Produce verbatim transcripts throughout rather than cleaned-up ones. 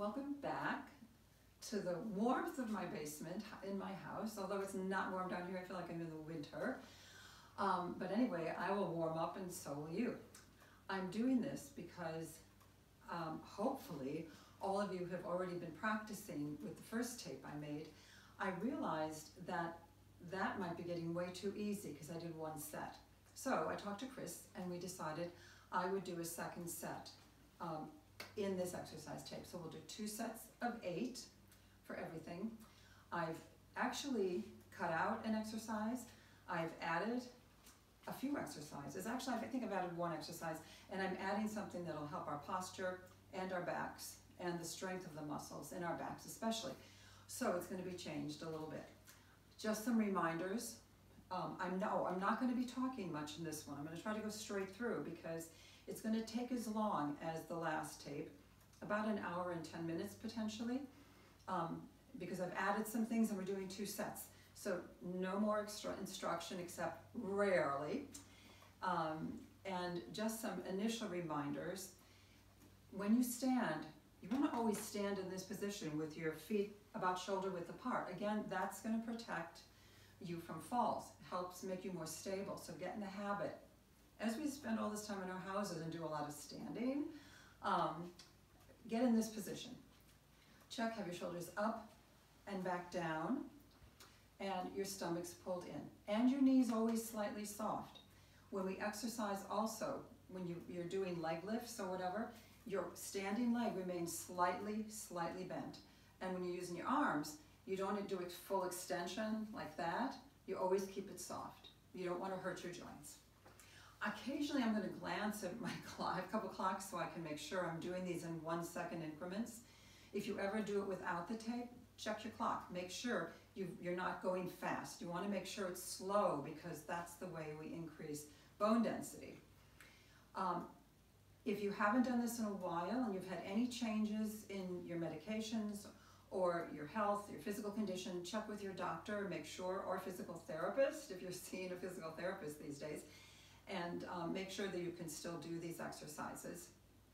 Welcome back to the warmth of my basement in my house. Although it's not warm down here, I feel like I'm in the winter. Um, but anyway, I will warm up and so will you. I'm doing this because um, hopefully all of you have already been practicing with the first tape I made. I realized that that might be getting way too easy because I did one set. So I talked to Chris and we decided I would do a second set um, in this exercise tape. So we'll do two sets of eight for everything. I've actually cut out an exercise. I've added a few exercises. Actually, I think I've added one exercise, and I'm adding something that'll help our posture and our backs and the strength of the muscles in our backs especially. So it's going to be changed a little bit. Just some reminders. Um, I'm no, I'm not going to be talking much in this one. I'm going to try to go straight through because it's going to take as long as the last tape, about an hour and ten minutes potentially, um, because I've added some things and we're doing two sets. So no more extra instruction except rarely. Um, and just some initial reminders. When you stand, you want to always stand in this position with your feet about shoulder width apart. Again, that's going to protect you from falls. It helps make you more stable. So get in the habit. As we spend all this time in our houses and do a lot of standing, um, get in this position. Check, have your shoulders up and back down, and your stomach's pulled in. And your knees always slightly soft. When we exercise also, when you, you're doing leg lifts or whatever, your standing leg remains slightly, slightly bent. And when you're using your arms, you don't do a full extension like that. You always keep it soft. You don't want to hurt your joints. Occasionally I'm going to glance at my clock. I have a couple clocks so I can make sure I'm doing these in one second increments. If you ever do it without the tape, check your clock. Make sure you, you're not going fast. You want to make sure it's slow because that's the way we increase bone density. Um, if you haven't done this in a while and you've had any changes in your medications or your health, your physical condition, check with your doctor, make sure, or physical therapist if you're seeing a physical therapist these days. And um, make sure that you can still do these exercises.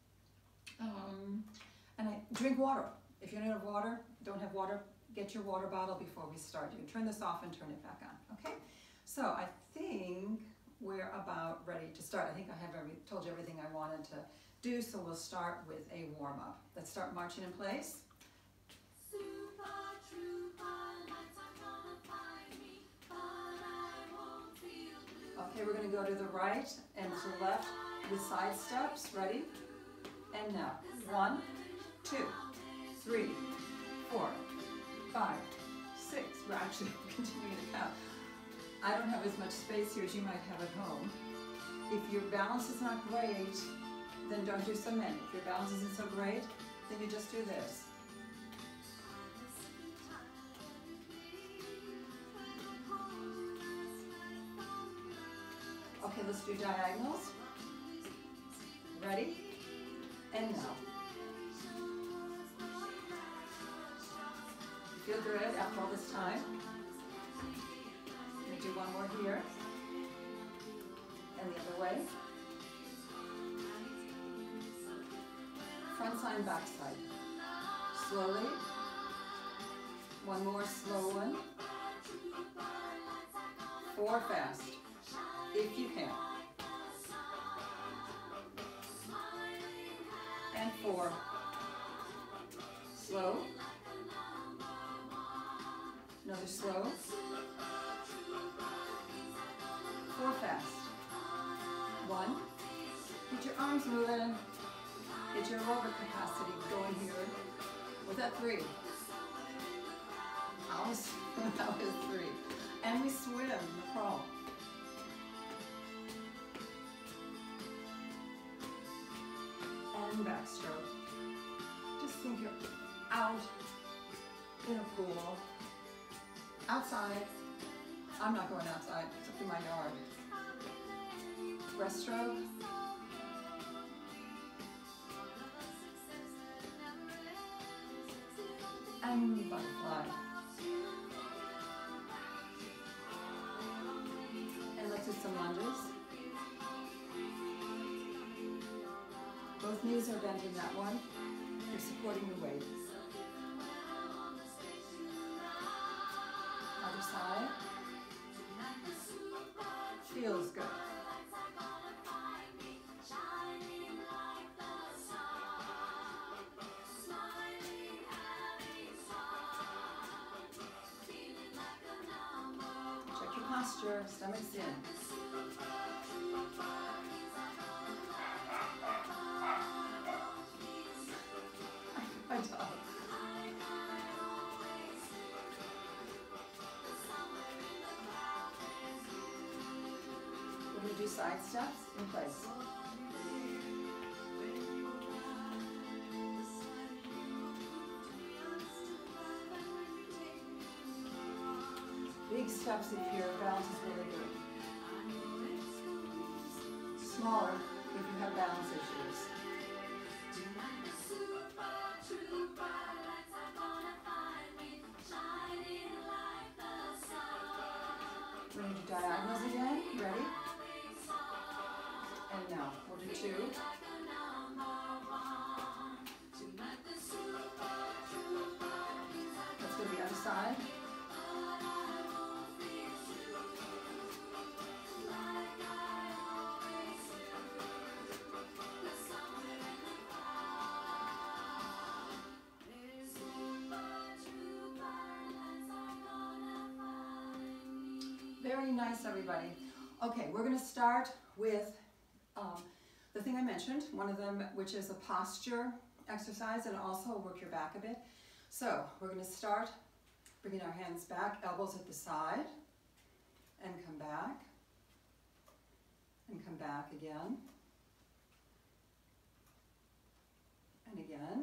Um, and I, drink water. If you don't have water, don't have water, get your water bottle before we start. You can turn this off and turn it back on, okay? So I think we're about ready to start. I think I have every, told you everything I wanted to do, so we'll start with a warm-up. Let's start marching in place. Okay, we're going to go to the right and to the left with side steps. Ready? And now, one, two, three, four, five, six. We're actually continuing to count. I don't have as much space here as you might have at home. If your balance is not great, then don't do so many. If your balance isn't so great, then you just do this. Okay, let's do diagonals. Ready? And now. You feel good after all this time? Let me do one more here. And the other way. Front side, back side. Slowly. One more slow one. Four fast. If you can. And four. Slow. Another slow. Four fast. One. Get your arms moving. Get your aerobic capacity going here. Was that three? That was, that was three. And we swim, crawl. And backstroke. Just think you're out in a pool, outside. I'm not going outside, it's up in my yard. Breaststroke. And butterfly. And let's do some lunges. Both knees are bent in that one. You're supporting your weight. Other side. Feels good. Check your posture, stomach's in. My dog. We're going to do side steps in place. Big steps if your balance is really good. Smaller if you have balance issues. We're going to do diagonals again. Ready? And now we'll do two. Let's go to the other side. Very nice, everybody. Okay, we're going to start with um, the thing I mentioned, one of them, which is a posture exercise, and also work your back a bit. So we're going to start bringing our hands back, elbows at the side, and come back, and come back again, and again.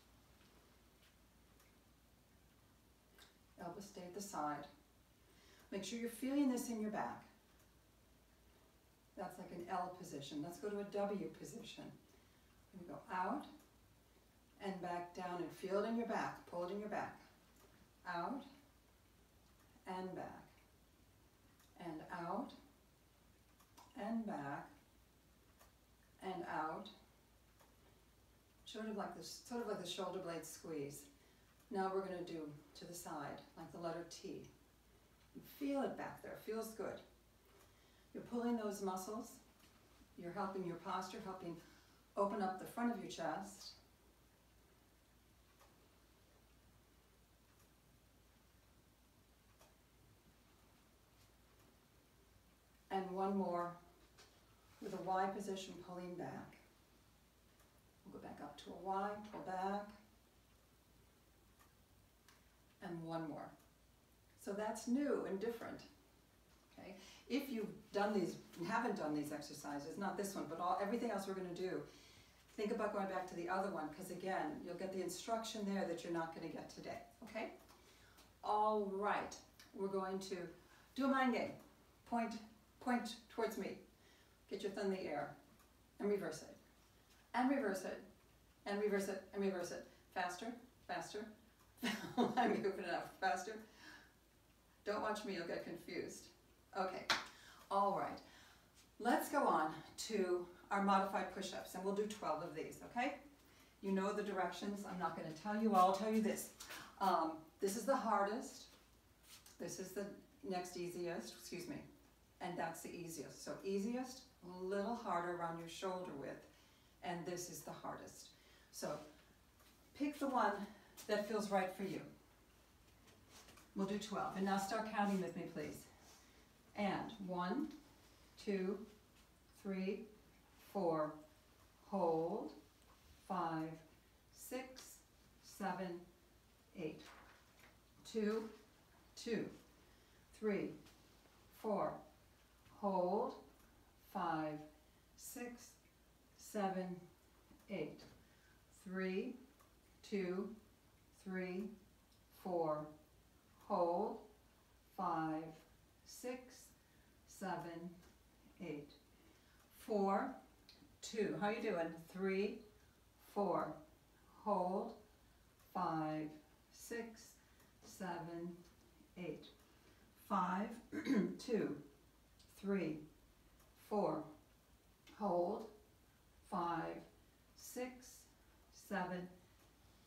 Elbows stay at the side. Make sure you're feeling this in your back. That's like an L position. Let's go to a W position. We go out and back down and feel it in your back. Pull it in your back. Out and back. And out and back and out. Sort of like this, sort of like the shoulder blade squeeze. Now we're going to do to the side, like the letter T. Feel it back there, feels good. You're pulling those muscles. You're helping your posture, helping open up the front of your chest. And one more with a Y position, pulling back. We'll go back up to a Y, pull back. And one more. So that's new and different, okay? If you've done these, haven't done these exercises, not this one, but all everything else we're going to do, think about going back to the other one, because again, you'll get the instruction there that you're not going to get today, okay? All right, we're going to do a mind game. Point, point towards me. Get your thumb in the air, and reverse it, and reverse it, and reverse it, and reverse it. Faster, faster. I'm moving it up. Faster. Don't watch me, you'll get confused. Okay, all right. Let's go on to our modified push-ups, and we'll do twelve of these, okay? You know the directions. I'm not going to tell you all. I'll tell you this. Um, this is the hardest. This is the next easiest, excuse me, and that's the easiest. So easiest, a little harder around your shoulder width, and this is the hardest. So pick the one that feels right for you. We'll do twelve. And now start counting with me, please. And one, two, three, four, hold, five, six, seven, eight. Two, two, three, four, hold, five, six, seven, eight. Three, two, three, four, hold, five, six, seven, eight. Four, two. How you doing? Three, four, hold, five, six, seven, eight. Five, two, three, four, hold, five, six, seven,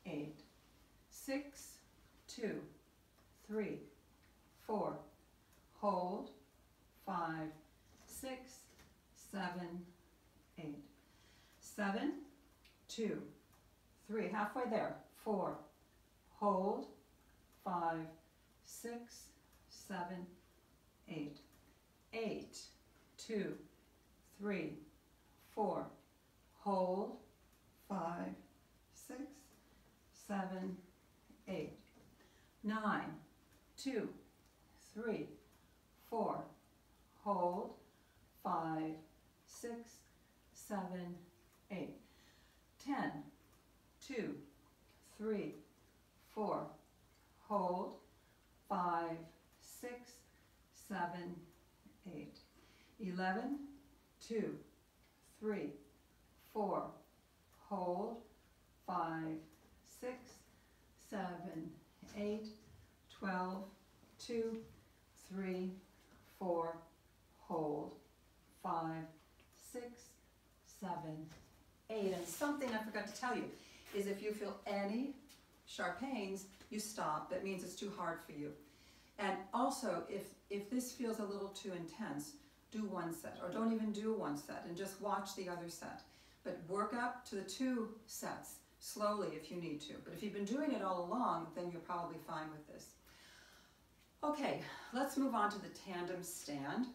eight, six, two, three, four, hold, five, six, seven, eight, seven, two, three, halfway there, four, hold, five, six, seven, eight, eight, two, three, four, hold, five, six, seven, eight, nine, two, three, four, hold, five, six, seven, eight, ten, two, three, four, hold, five, six, seven, eight, eleven, two, three, four, hold, five, six, seven, eight, twelve, two, three, four, hold, five, six, seven, eight. And something I forgot to tell you is if you feel any sharp pains, you stop. That means it's too hard for you. And also, if, if this feels a little too intense, do one set, or don't even do one set and just watch the other set. But work up to the two sets slowly if you need to. But if you've been doing it all along, then you're probably fine with this. Okay, let's move on to the tandem stand.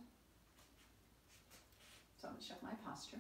So I'm going to check my posture.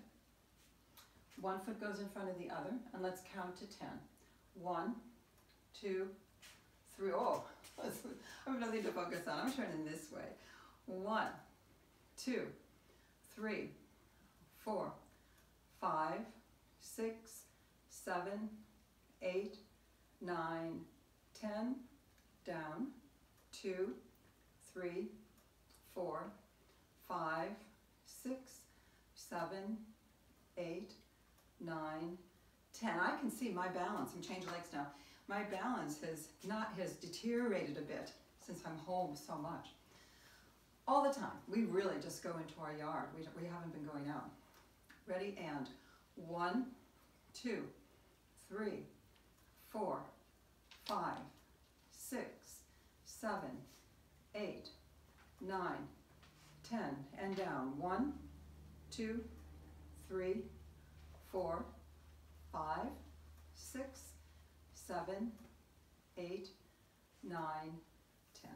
One foot goes in front of the other, and let's count to ten. One, two, three. Oh, I have nothing to focus on. I'm turning this way. One, two, three, four, five, six, seven, eight, nine, ten, down, two, three, four, five, six, seven, eight, nine, ten. I can see my balance. I'm changing legs now. My balance has not has deteriorated a bit since I'm home so much. All the time. We really just go into our yard. We, we haven't been going out. Ready? And one, two, three, four, five, six, seven, eight, nine, ten, and down. One, two, three, four, five, six, seven, eight, nine, ten.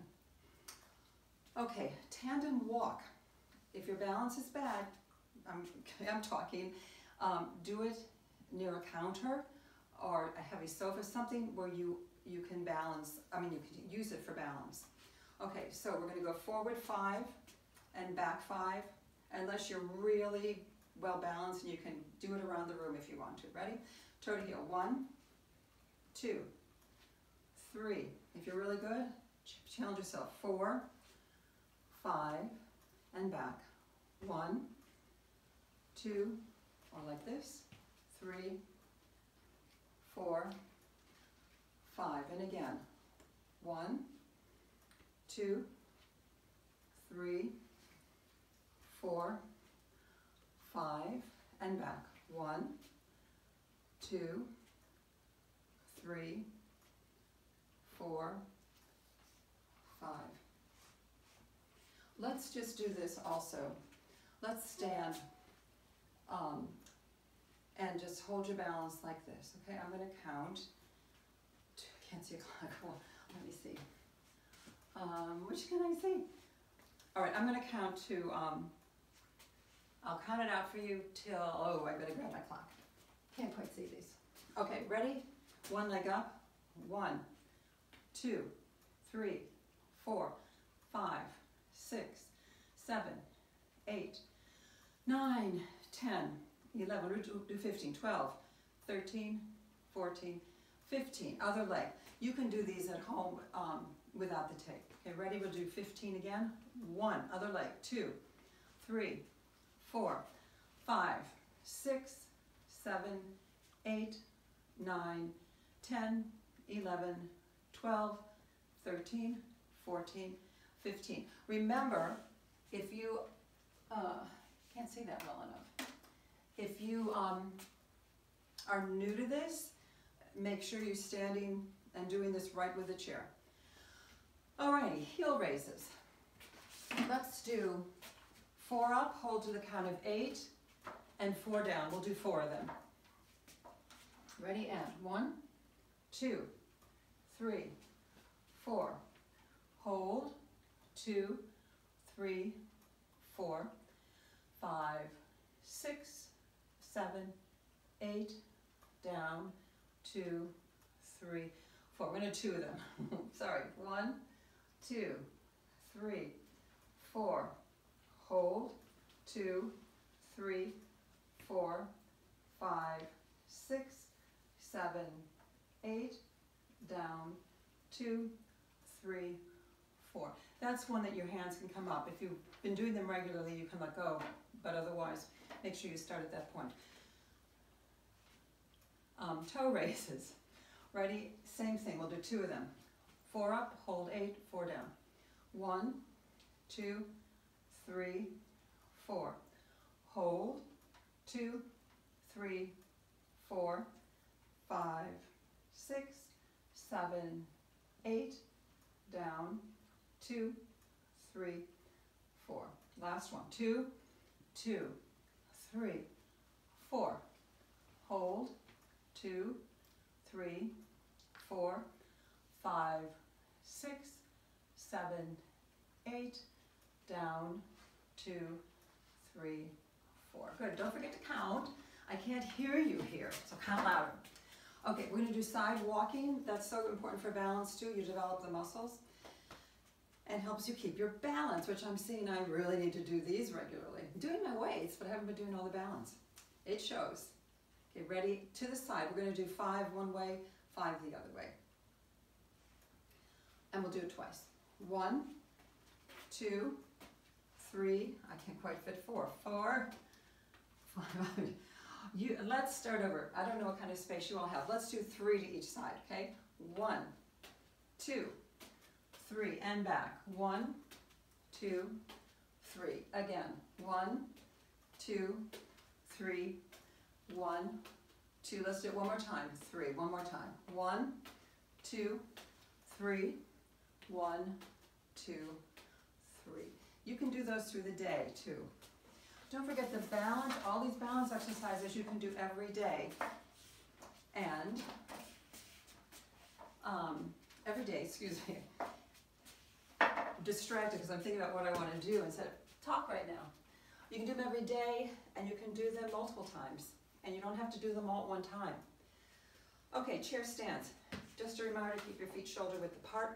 Okay, tandem walk. If your balance is bad, I'm, I'm talking, um, do it near a counter or a heavy sofa, something where you, you can balance, I mean, you can use it for balance. Okay, so we're going to go forward five and back five, unless you're really well balanced, and you can do it around the room if you want to. Ready? Toe to heel. One, two, three. If you're really good, challenge yourself. Four, five, and back. One, two, or like this. Three, four, five, and again. One, two, three, four, five, and back. One, two, three, four, five. Let's just do this also. Let's stand um, and just hold your balance like this. Okay, I'm going to count. Can't see a clock. Well, let me see. Um, which can I see? All right, I'm going to count to, um, I'll count it out for you till, oh, I better grab my clock. Can't quite see these. Okay, ready? One leg up. One, two, three, four, five, six, seven, eight, nine, ten, eleven, we'll do, do fifteen, twelve, thirteen, fourteen, fifteen. Other leg. You can do these at home um, without the tape. Okay, ready? We'll do fifteen again. One, other leg. Two, three, four, five, six, seven, eight, nine, ten, eleven, twelve, thirteen, fourteen, fifteen. Remember, if you, uh, can't see that well enough. If you um, are new to this, make sure you're standing and doing this right with the chair. Alrighty, heel raises. Let's do four up, hold to the count of eight, and four down. We'll do four of them. Ready, and one, two, three, four. Hold, two, three, four, five, six, seven, eight, down, two, three, four. We're going to two of them. Sorry. One, two, three, four. Hold, two, three, four, five, six, seven, eight, down, two, three, four. That's one that your hands can come up. If you've been doing them regularly, you can let go, but otherwise, make sure you start at that point. Um, toe raises. Ready? Same thing. We'll do two of them. Four up, hold eight, four down. One, two, three, four. Hold, two, three, four, five, six, seven, eight, down, two, three, four. Last one. Two, two, three, four. Hold, two, three, four, five, six, seven, eight, down, two, three, four. Good. Don't forget to count. I can't hear you here, so count louder. Okay, we're going to do side walking. That's so important for balance too. You develop the muscles and helps you keep your balance, which I'm seeing I really need to do these regularly. I'm doing my weights, but I haven't been doing all the balance. It shows. Okay, ready? To the side. We're going to do five one way, five the other way. And we'll do it twice. One, two, three. I can't quite fit four. Four, five. You, let's start over. I don't know what kind of space you all have. Let's do three to each side, okay? One, two, three, and back. One, two, three. Again. One, two, three, one, two. Let's do it one more time. Three. One more time. One, two, three, one, two, three. You can do those through the day too. Don't forget the balance, all these balance exercises you can do every day. And, um, every day, excuse me. I'm distracted because I'm thinking about what I want to do instead of talk right now. You can do them every day and you can do them multiple times. And you don't have to do them all at one time. Okay, chair stands. Just a reminder to keep your feet shoulder width apart.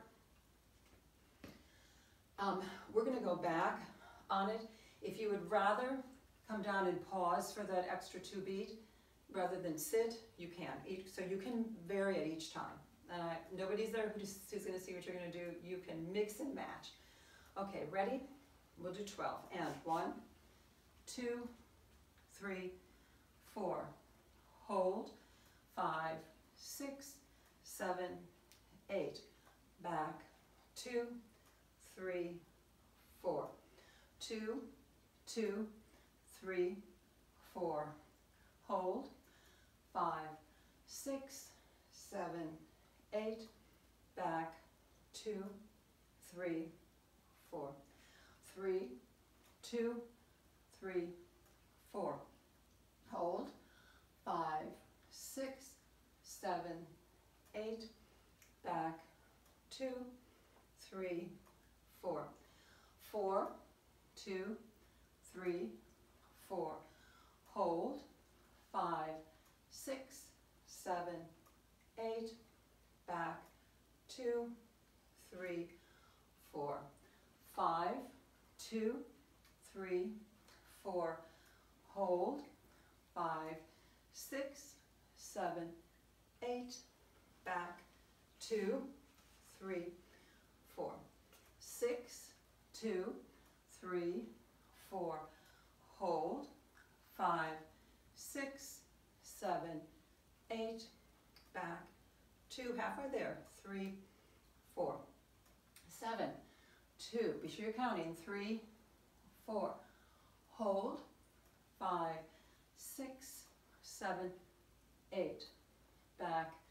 Um, we're going to go back on it. If you would rather come down and pause for that extra two beat rather than sit, you can. So you can vary it each time. Uh, nobody's there who's, who's going to see what you're going to do. You can mix and match. Okay, ready? We'll do twelve. And one, two, three, four. Hold. Five, six, seven, eight. Back. Two, three, four. Two, two, three, four. Hold. Five, six, seven, eight. Back. Two, three, four. Three, two, three, four. Hold. Five, six, seven, eight. Back. Two, three, four. Four, two, three, four. Hold. Five, six, seven, eight. Back. Two, three, four. Five, two, three, four. Hold. Five, six, seven, eight. Back. Two, three, four. Six, two, three, four. Hold. Five, six, seven, eight. Back. Two, halfway there. Three, four. Seven, two. Be sure you're counting. Three, four. Hold. Five, six, seven, eight. Back.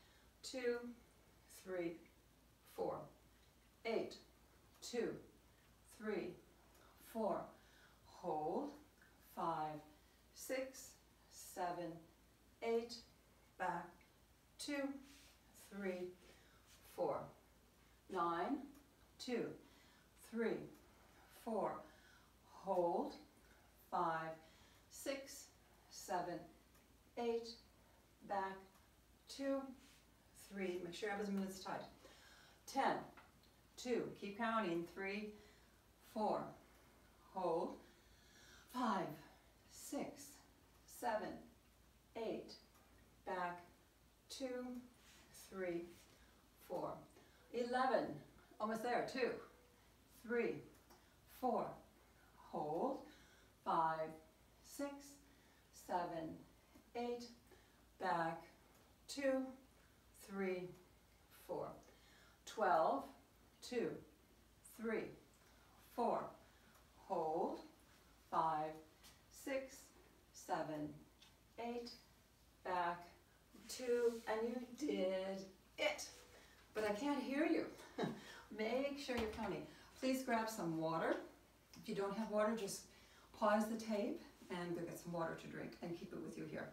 two, three, four, eight, two, three, four, hold, five, six, seven, eight, back, two, three, four, nine, two, three, four, hold, five, six, seven, eight, back, two, three, make sure abdomen is tight, ten, two, keep counting, three, four, hold, five, six, seven, eight, back, two, three, four, eleven, almost there, two, three, four, hold, five, six, seven, eight, back, two, three, four, twelve, two, three, four, hold, five, six, seven, eight, back, two, and you did it. But I can't hear you. Make sure you're counting. Please grab some water. If you don't have water, just pause the tape and go get some water to drink and keep it with you here.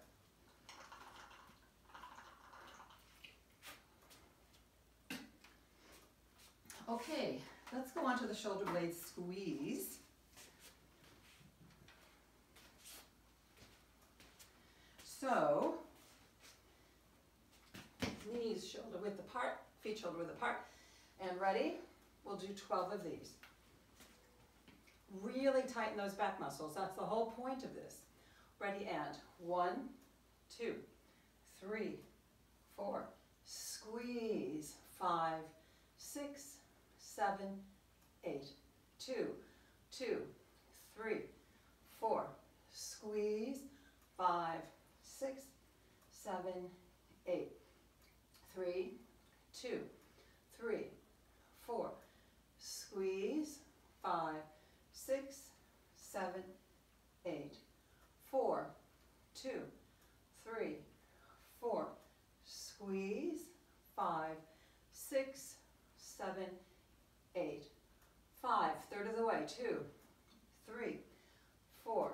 Okay, let's go on to the shoulder blade squeeze. So, knees shoulder width apart, feet shoulder width apart, and ready? We'll do twelve of these. Really tighten those back muscles. That's the whole point of this. Ready, and one, two, three, four, squeeze, five, six, seven, eight, two, two, three, four, squeeze, five, six, seven, eight, three, two, three, four, squeeze, five, six, seven, eight, four, two, three, four, squeeze, five, six, seven, eight, five, third of the way, two, three, four,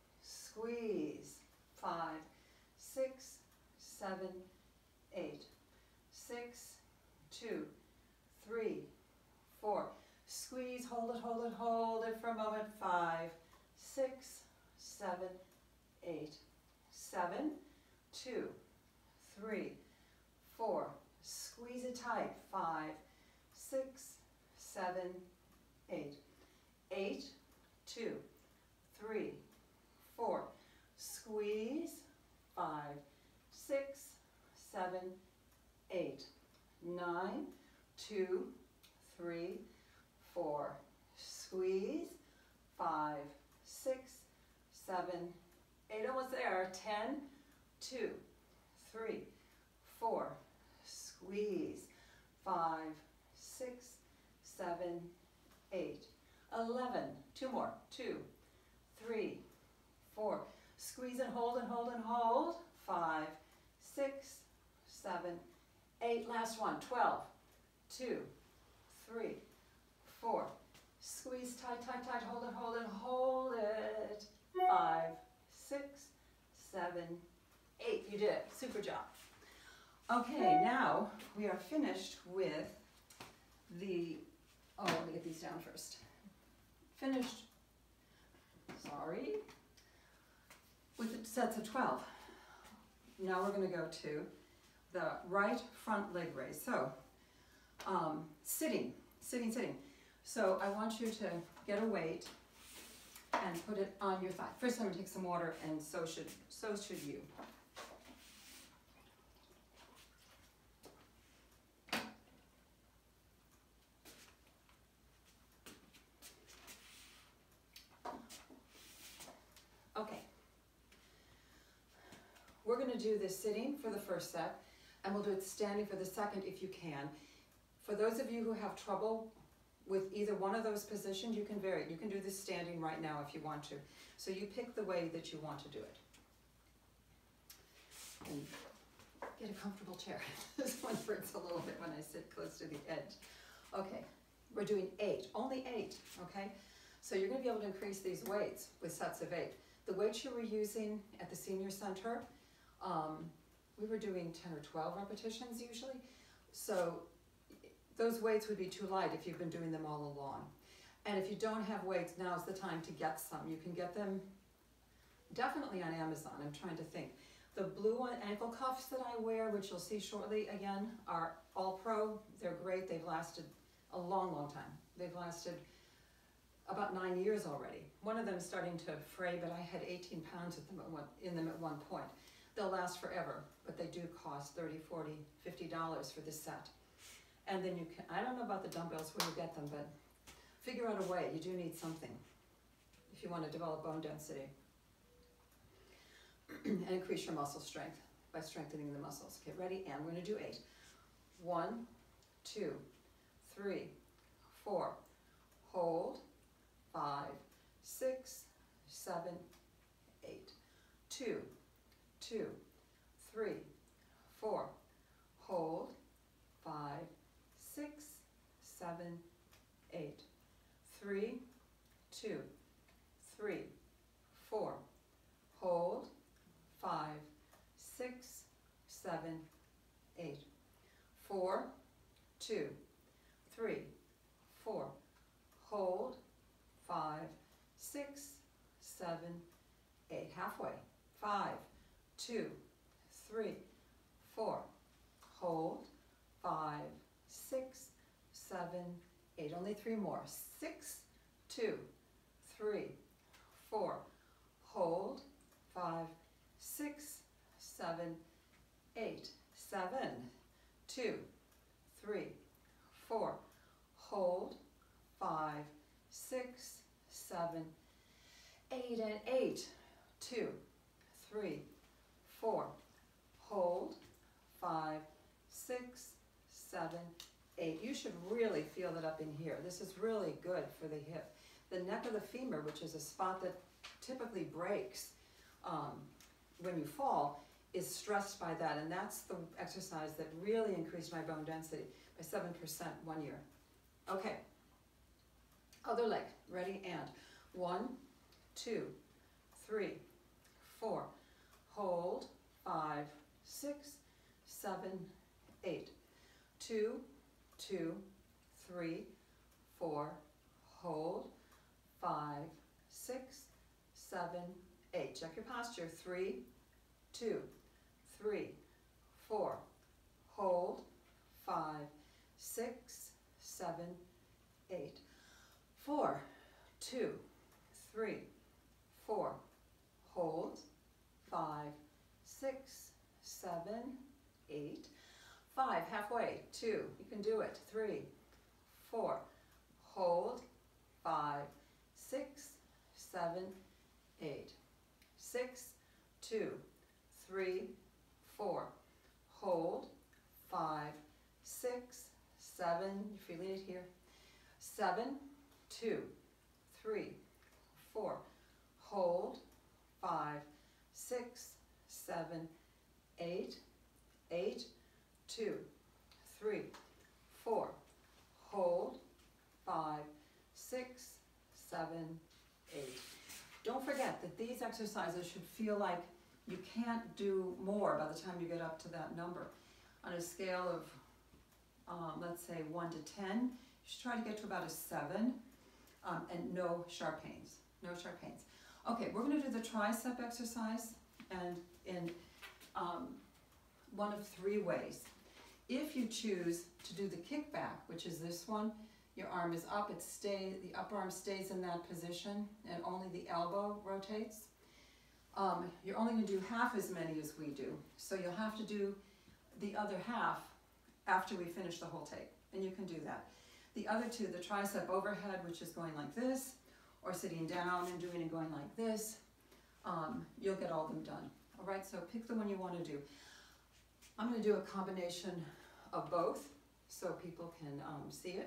squeeze, five, six, seven, eight, six, two, three, four, squeeze, hold it, hold it, hold it for a moment, five, six, seven, eight, seven, two, three, four, squeeze it tight, five, six, seven, eight, eight, two, three, four, squeeze, five, six, seven, eight, nine, two, three, four, squeeze, five, six, seven, eight, almost there, ten, two, three, four, squeeze, five, six, seven, eight, eleven, two more, two, three, four, squeeze and hold and hold and hold, five, six, seven, eight, last one, twelve, two, three, four, squeeze tight, tight, tight, hold it, hold it, hold it, five, six, seven, eight, you did it, super job. Okay, now we are finished with the, oh, let me get these down first. Finished, sorry, with the sets of twelve. Now we're going to go to the right front leg raise. So, um, sitting, sitting, sitting. So I want you to get a weight and put it on your thigh. First I'm going to take some water, and so should, so should you. Okay. We're going to do this sitting for the first set, and we'll do it standing for the second if you can. For those of you who have trouble with either one of those positions, you can vary it. You can do this standing right now if you want to. So you pick the way that you want to do it. And get a comfortable chair. This one hurts a little bit when I sit close to the edge. Okay, we're doing eight, only eight, okay? So you're gonna be able to increase these weights with sets of eight. The weights you were using at the senior center, um, we were doing ten or twelve repetitions usually. So those weights would be too light if you've been doing them all along. And if you don't have weights, now's the time to get some. You can get them definitely on Amazon. I'm trying to think. The blue ankle cuffs that I wear, which you'll see shortly again, are all pro. They're great. They've lasted a long, long time. They've lasted about nine years already. One of them is starting to fray, but I had eighteen pounds at them at one, in them at one point. They'll last forever, but they do cost thirty, forty, fifty dollars for this set. And then you can, I don't know about the dumbbells where you get them, but figure out a way. You do need something if you want to develop bone density and increase your muscle strength by strengthening the muscles. Okay, ready? And we're going to do eight. One, two, three, four. Hold. Five, six, seven, eight. Two, two, three, four. Hold. Five, six, seven, eight. Three, two, three, four. Hold. Five, six, seven, eight. Four, two, three, four. Hold. Five, six, seven, eight. Halfway. Five, two, three, four. Hold. Five, six, seven, eight. Only three more. Six, two, three, four. Hold. Five, six, seven, eight. Seven, two, three, four. Hold. Five, six, seven, eight, and eight. Two, three, four. Hold. Five, six, seven, eight. You should really feel it up in here. This is really good for the hip. The neck of the femur, which is a spot that typically breaks um, when you fall, is stressed by that, and that's the exercise that really increased my bone density by seven percent one year. Okay, other leg, ready, and one, two, three, four. Hold. Five, six, seven, eight. Two, two, three, four. Hold. Five, six, seven, eight. Check your posture. Three, two, three, four. Hold. Five, six, seven, eight. Four, two, three, four. Hold. Five, six, seven, eight. Five, halfway. Two, you can do it. Three, four. Hold. Five, six, seven, eight. Six, two, three, four. Hold. Five, six, seven. You're feeling it here. Seven, two, three, four. Hold. Five, six, seven, eight. Eight, two, three, four. Hold. Five, six, seven, eight. Don't forget that these exercises should feel like you can't do more by the time you get up to that number. On a scale of, um, let's say, one to ten, you should try to get to about a seven, um, and no sharp pains. No sharp pains. Okay, we're going to do the tricep exercise, and in um, one of three ways. If you choose to do the kickback, which is this one, your arm is up, it stays, the upper arm stays in that position, and only the elbow rotates. Um, you're only going to do half as many as we do, so you'll have to do the other half after we finish the whole tape, and you can do that. The other two, the tricep overhead, which is going like this, or sitting down and doing and going like this, um, you'll get all them done. All right, so pick the one you want to do. I'm going to do a combination of both so people can um, see it.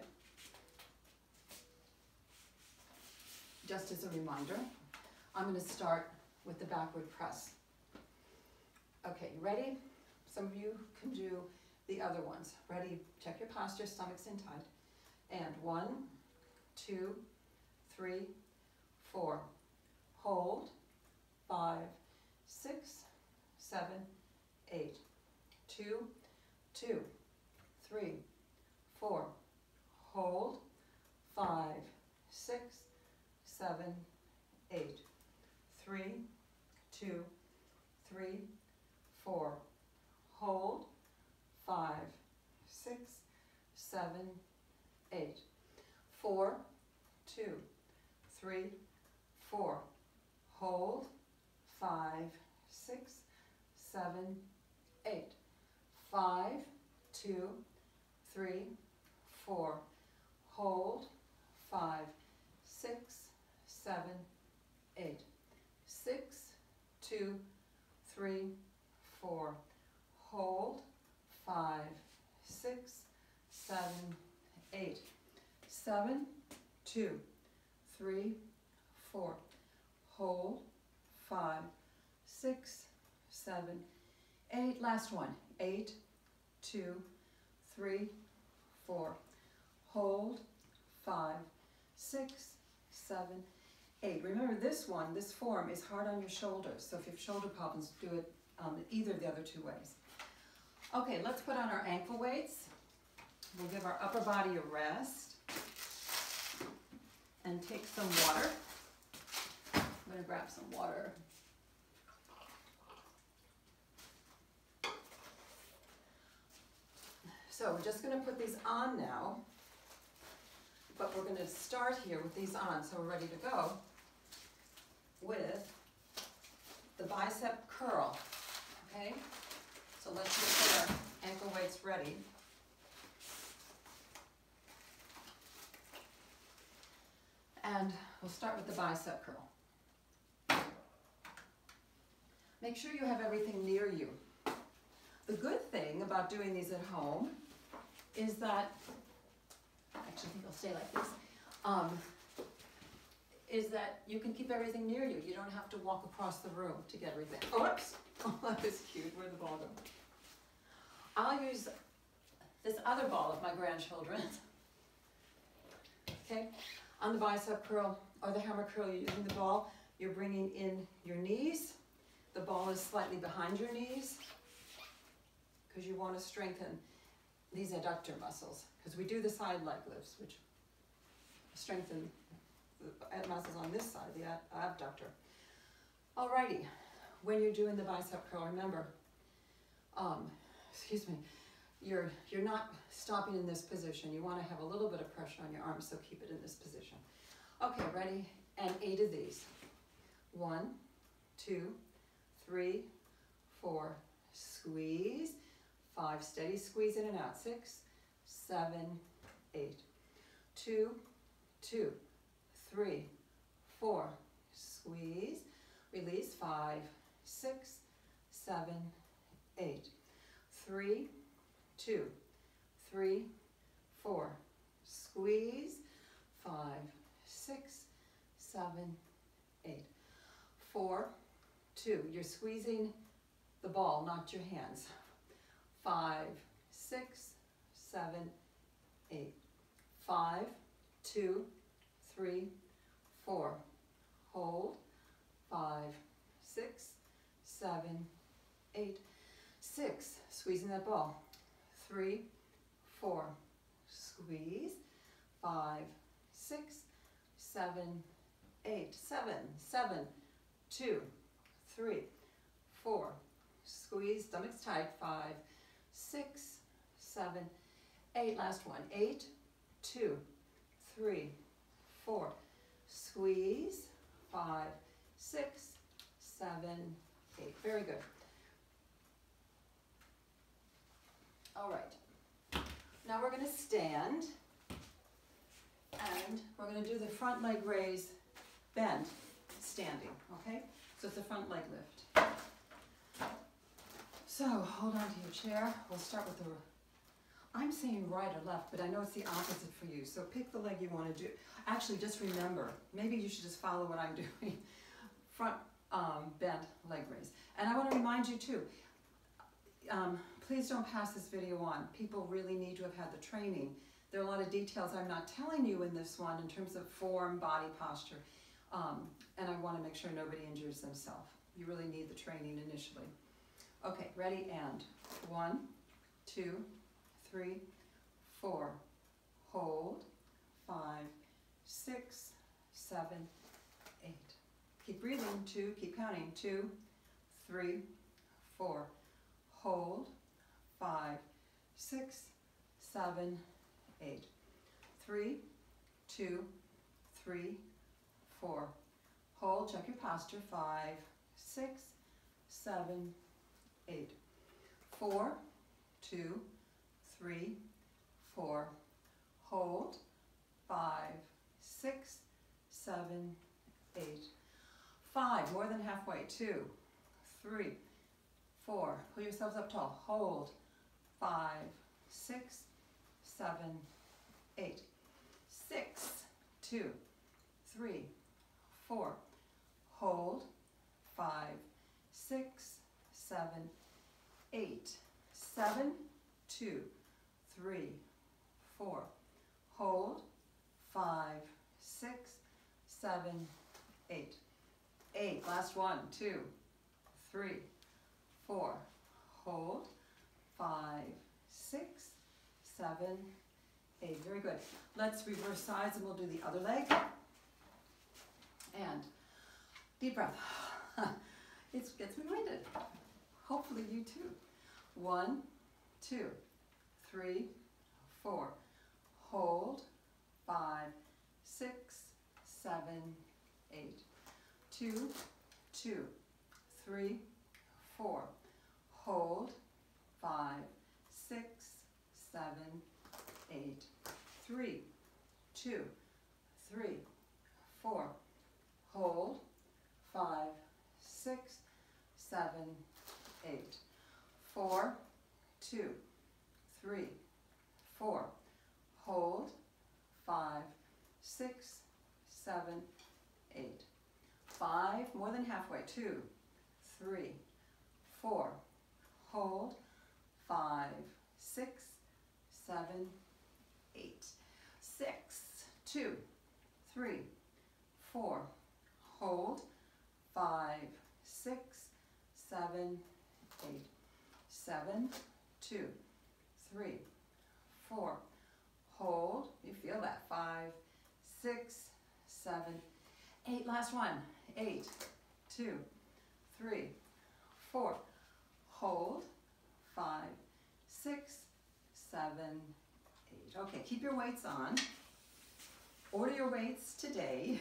Just as a reminder, I'm going to start with the backward press. Okay, you ready? Some of you can do the other ones. Ready? Check your posture, stomach's in tight. And one, two, three, four. Hold. Five, six, seven, eight. Two, two, three, four. Hold. Five, six, seven, eight. Three, two, three, four. Hold. Five, six, seven, eight. Four, two, three, four. Hold. Five, six, seven, eight. Five, two, three, four. Hold. Five, six, seven, eight. Six, two, three, four. Hold. Five, six, seven, eight. Seven, two, three, four. Hold. Five, six, seven, eight. Last one. Eight, two, three, four. Hold. Five, six, seven, eight. Remember this one, this form is hard on your shoulders. So if you have shoulder problems, do it um, either of the other two ways. Okay, let's put on our ankle weights. We'll give our upper body a rest and take some water. I'm going to grab some water. So we're just going to put these on now, but we're going to start here with these on, so we're ready to go with the bicep curl, okay? So let's get our ankle weights ready. And we'll start with the bicep curl. Make sure you have everything near you. The good thing about doing these at home is that, actually I think I'll stay like this, um, is that you can keep everything near you. You don't have to walk across the room to get everything. Oh, whoops. Oh, that was cute. Where'd the ball go? I'll use this other ball of my grandchildren. Okay, on the bicep curl or the hammer curl, you're using the ball. You're bringing in your knees. The ball is slightly behind your knees because you want to strengthen these adductor muscles. Because we do the side leg lifts, which strengthen the muscles on this side, the abductor. Alrighty, when you're doing the bicep curl, remember, um, excuse me, you're, you're not stopping in this position. You want to have a little bit of pressure on your arms, so keep it in this position. Okay, ready? And eight of these. One, two, three, four, squeeze. Five, steady squeeze in and out. Six, seven, eight. Two, two, three, four, squeeze. Release. Five, six, seven, eight. Three, two, three, four, squeeze. Five, six, seven, eight. Four, two. You're squeezing the ball, not your hands. Five, six, seven, eight. Five, two, three, four. Hold. Five, six, seven, eight. Six, squeezing that ball. Three, four, squeeze. Five, six, seven, eight. Seven, seven, two, three, four. Squeeze, stomach's tight. Five, six, seven, eight. Last one. Eight, two, three, four. Squeeze. Five, six, seven, eight. Very good. All right. Now we're going to stand, and we're going to do the front leg raise bend standing, okay? So it's a front leg lift. So hold on to your chair. We'll start with the, I'm saying right or left, but I know it's the opposite for you. So pick the leg you want to do. Actually, just remember, maybe you should just follow what I'm doing. Front um, bent leg raise. And I want to remind you too, um, please don't pass this video on. People really need to have had the training. There are a lot of details I'm not telling you in this one in terms of form, body posture, um, and I want to make sure nobody injures themselves. You really need the training initially. Okay, ready, and one, two, three, four, hold, five, six, seven, eight. Keep breathing, two, keep counting, two, three, four, hold, five, six, seven, eight. Three, two, three, four. Hold, check your posture, five, six, seven, eight. Four, two, three, four. Hold, five, six, seven, eight. Five, more than halfway, two, three, four. Pull yourselves up tall, hold, five, six, seven, eight. Six, two, three, four. Hold, five, six, seven, eight. Seven, two, three, four. Hold, five, six, seven, eight. Eight, last one, two, three, four. Hold, five, six, seven, eight. Very good. Let's reverse sides and we'll do the other leg. And deep breath. It gets me winded. Hopefully you too. One, two, three, four. Hold, five, six, seven, eight. Two, two, three, four. Hold, five, six, seven, eight. Three, two, three, four. Hold, five, six, seven, eight. Four, two, three, four. Hold, five, six, seven, eight. Five, more than halfway, two, three, four. Hold, five, six, seven, eight. Six, two, three, four. Hold, five, six, seven, eight. Seven, two, three, four. Hold, you feel that, five, six, seven, eight. Last one, eight, two, three, four. Hold, five, six, seven, eight. Okay, keep your weights on. Order your weights today,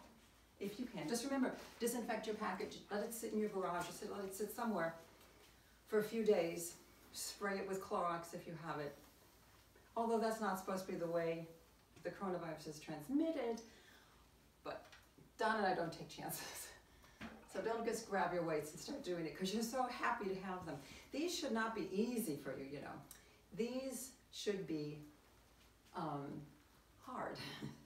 if you can. Just remember, disinfect your package. Let it sit in your garage, or sit, let it sit somewhere for a few days. Spray it with Clorox if you have it. Although that's not supposed to be the way the coronavirus is transmitted, but Don and I don't take chances. So don't just grab your weights and start doing it because you're so happy to have them. These should not be easy for you, you know. These should be um, hard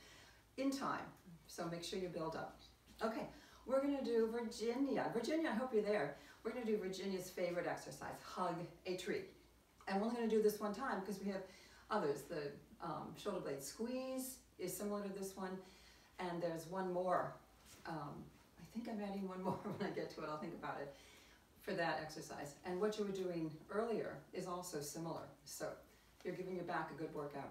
in time. So make sure you build up. Okay, we're gonna do Virginia. Virginia, I hope you're there. We're gonna do Virginia's favorite exercise, hug a tree. And we're only gonna do this one time because we have others. The um, shoulder blade squeeze is similar to this one. And there's one more. Um, I think I'm adding one more when I get to it. I'll think about it for that exercise. And what you were doing earlier is also similar. So you're giving your back a good workout.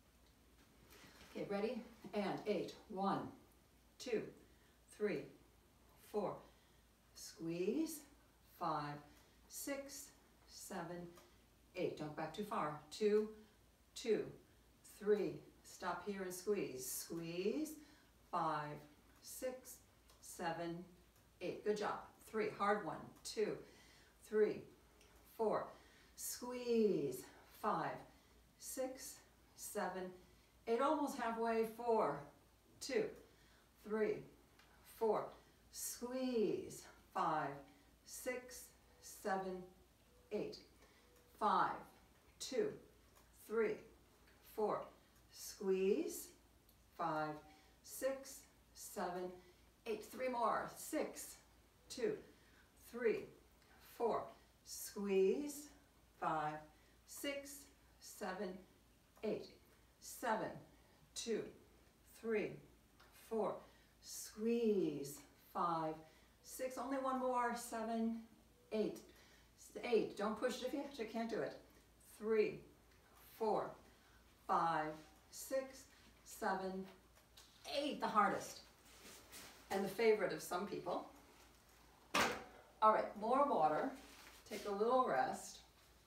Okay, ready? And eight. One, two, three, four. Squeeze. Five, six, seven, eight. Don't back too far. Two, two, three. Stop here and squeeze. Squeeze. Five, six, seven, eight. Good job. Three. Hard one. Two, three, four. Squeeze. Five, six, seven, eight. Almost halfway. Four, two, three, four. Squeeze. Five, six, seven, eight. Five, two, three, four. Squeeze. Five, six, seven, eight. Three more. Six, two, three, four. Squeeze. five, six, seven, eight. Seven, two, three, four. Squeeze. Five, six. Only one more. Seven, eight. Eight. Don't push it if you have to, can't do it. Three, four, five, six, seven, eight. The hardest. And the favorite of some people. All right, more water. Take a little rest.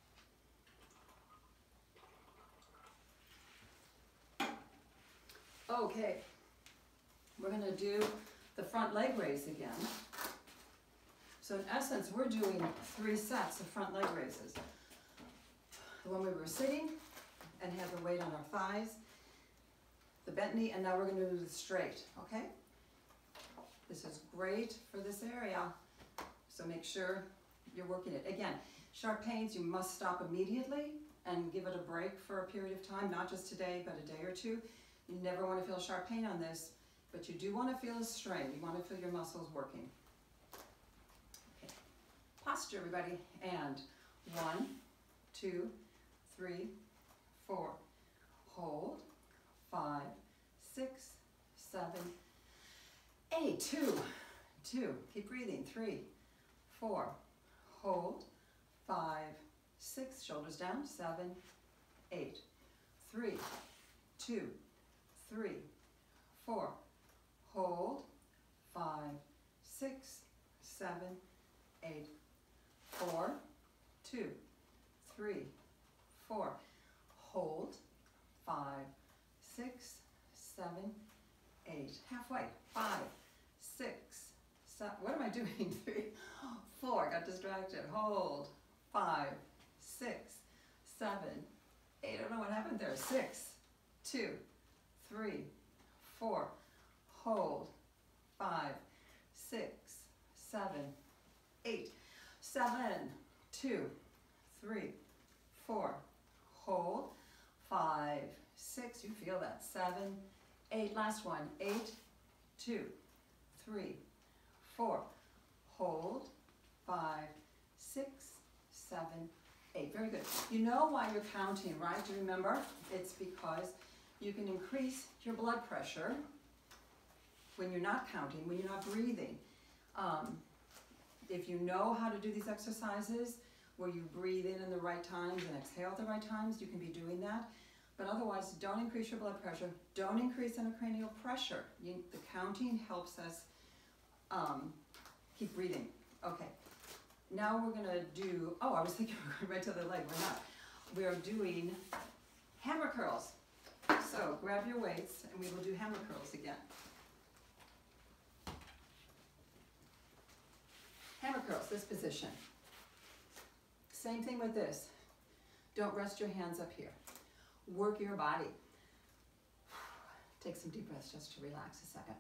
Okay, we're going to do the front leg raise again. So in essence, we're doing three sets of front leg raises. The one we were sitting and have the weight on our thighs, the bent knee, and now we're going to do the straight, okay? This is great for this area, so make sure you're working it. Again, sharp pains, you must stop immediately and give it a break for a period of time, not just today, but a day or two. You never want to feel sharp pain on this, but you do want to feel a strain. You want to feel your muscles working. Okay. Posture, everybody. And one, two, three, four. Hold. Five, six, seven, eight. Two, two. Keep breathing. Three, four. Hold. Five, six. Shoulders down. Seven, eight. Three, two, three, four, hold, five, six, seven, eight, four, two, three, four, hold, five, six, seven, eight, halfway, five, six, seven, what am I doing? Three, four, got distracted, hold, five, six, seven, eight, I don't know what happened there, six, two, three, four, hold, five, six, seven, eight, seven, two, three, four, hold, five, six, you feel that, seven, eight, last one, eight, two, three, four, hold, five, six, seven, eight, very good. You know why you're counting, right? Do you remember? It's because you can increase your blood pressure when you're not counting, when you're not breathing. Um, if you know how to do these exercises where you breathe in in the right times and exhale at the right times, you can be doing that. But otherwise, don't increase your blood pressure. Don't increase intracranial pressure. You, the counting helps us um, keep breathing. Okay. Now we're gonna do, oh, I was thinking we were right to the leg, we're not. We're doing hammer curls. So grab your weights and we will do hammer curls again. Hammer curls, this position. Same thing with this. Don't rest your hands up here. Work your body. Take some deep breaths just to relax a second.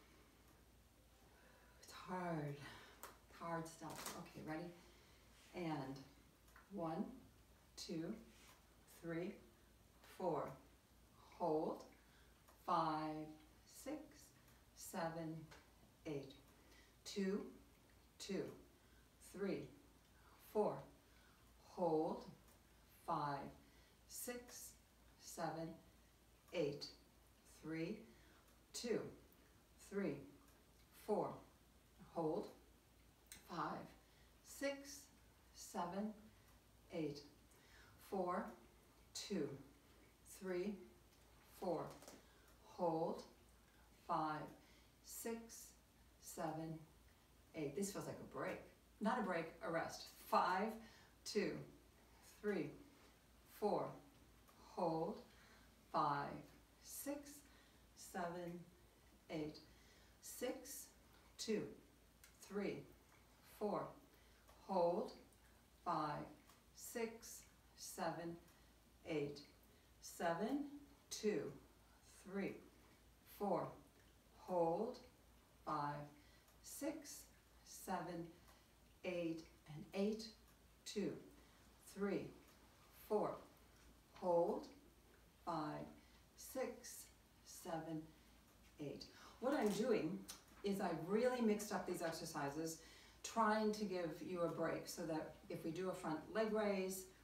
It's hard, hard stuff. Okay, ready? And one, two, three, four. Hold, five, six, seven, eight, two, two, three, four, hold, five, six, seven, eight, three, two, three, four, hold, five, six, seven, eight, four, two, three, four, hold, five, six, seven, eight. This feels like a break. Not a break, a rest. Five, two, three, four, hold, five, six, seven, eight, six, two, three, four, hold, five, six, seven, eight, seven, two, three, four, hold, five, six, seven, eight, and eight, two, three, four, hold, five, six, seven, eight. What I'm doing is I've really mixed up these exercises, trying to give you a break so that if we do a front leg raise,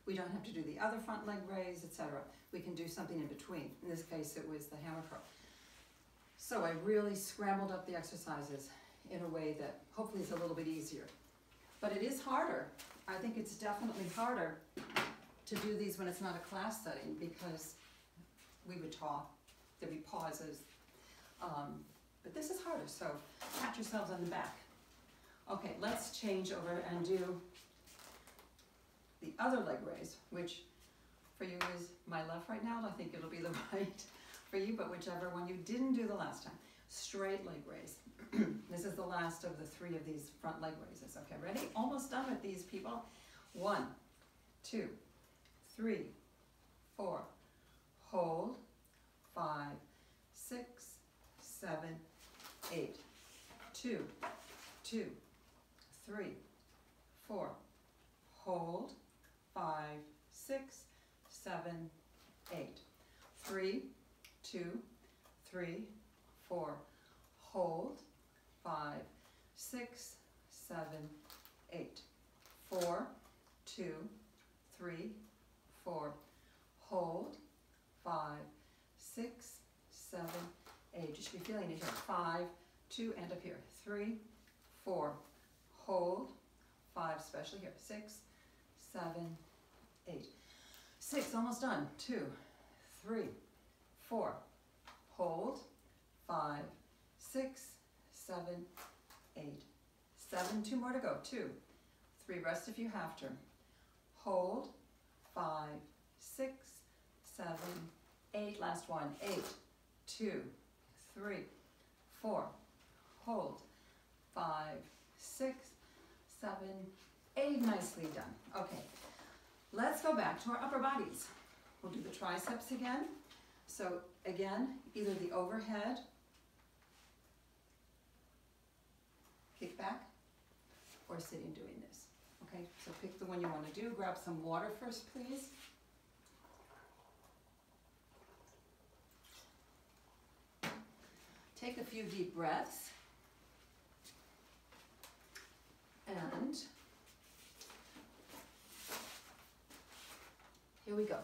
We don't have to do the other front leg raise, et cetera. We can do something in between. In this case, it was the hammer curl. So I really scrambled up the exercises in a way that hopefully is a little bit easier. But it is harder. I think it's definitely harder to do these when it's not a class setting because we would talk, there'd be pauses. Um, but this is harder, so pat yourselves on the back. Okay, let's change over and do the other leg raise, which for you is my left right now. I think it'll be the right for you, but whichever one you didn't do the last time. Straight leg raise. This is the last of the three of these front leg raises. Okay, ready? Almost done with these, people. One, two, three, four. Hold. Five, six, seven, eight. Two, two, three, four. Hold. Five, six, seven, eight. Three, two, three, four. Hold. Five, six, seven, eight. Four, two, three, four. Hold. Five, six, seven, eight. You should be feeling it here. Five, two, and up here. Three, four. Hold. Five, especially here. Six, seven, eight. Six, almost done. Two, three, four. Hold. Five, six, seven, eight. Seven, two more to go. Two, three, rest if you have to. Hold. Five, six, seven, eight. Last one. Eight, two, three, four. Hold. Five, six, seven, eight. Nicely done. Okay. Let's go back to our upper bodies. We'll do the triceps again. So again, either the overhead, kick back, or sitting doing this. Okay, so pick the one you want to do. Grab some water first, please. Take a few deep breaths. And here we go.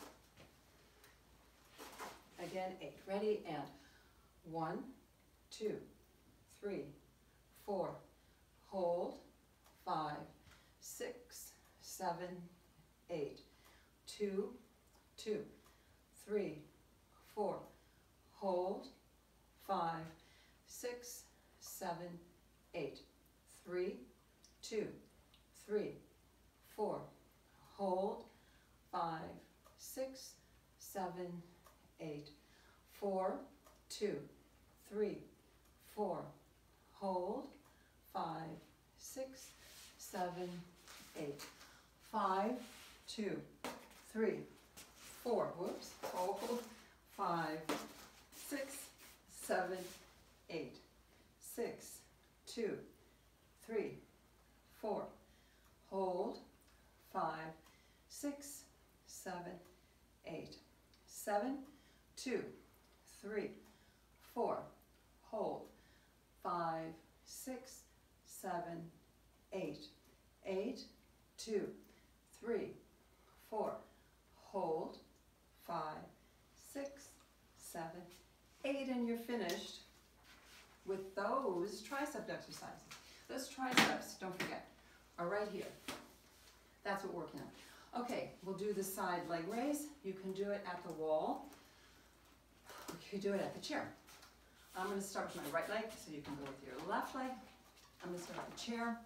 Again, eight. Ready? And one, two, three, four. Hold. Five, six, seven, eight. Two, two, three, four. Hold. Five, six, seven, eight. Three, two, three, four. Hold. Five, six, seven, eight. Four, two, three, four. Hold. Five, six, seven, eight. Five, two, three, four. Whoops. Hold. Five, six, seven, eight. Six, two, three, four. Hold. Five, six, seven, eight. Seven, two, three, four. Hold. Five, six, seven, eight. Eight, two, three, four. Hold. Five, six, seven, eight. And you're finished with those tricep exercises. Those triceps, don't forget, are right here. That's what we're working on. Okay, we'll do the side leg raise. You can do it at the wall. You can do it at the chair. I'm going to start with my right leg, so you can go with your left leg. I'm going to start with the chair.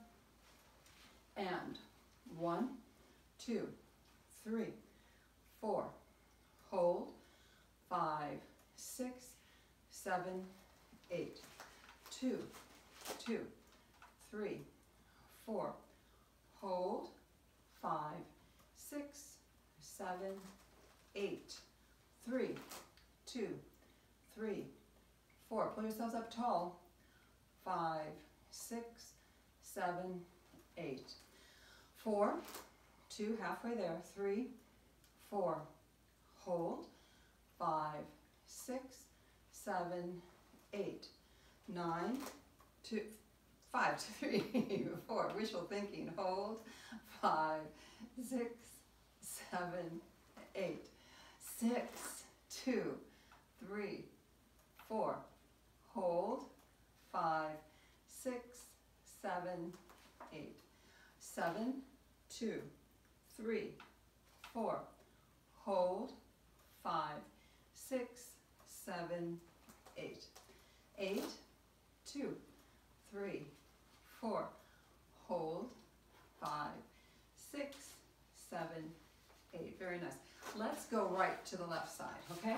And one, two, three, four. Hold. Five, six, seven, eight. Two, two, three, four. Hold. Five, six, seven, eight. Three, two, three, four. Pull yourselves up tall. Five, six, seven, eight. Four, two, halfway there. Three, four. Hold. Five, six, seven, eight. Nine, two, five, two, three, four. Wishful thinking. Hold. Five, six, seven, eight. Six, two, three, four. Hold. Five, six, seven, eight. Seven, two, three, four. Hold. Five, six, seven, eight. Eight, two, three, four. Hold. Five, six, seven, eight. Very nice. Let's go right to the left side, okay?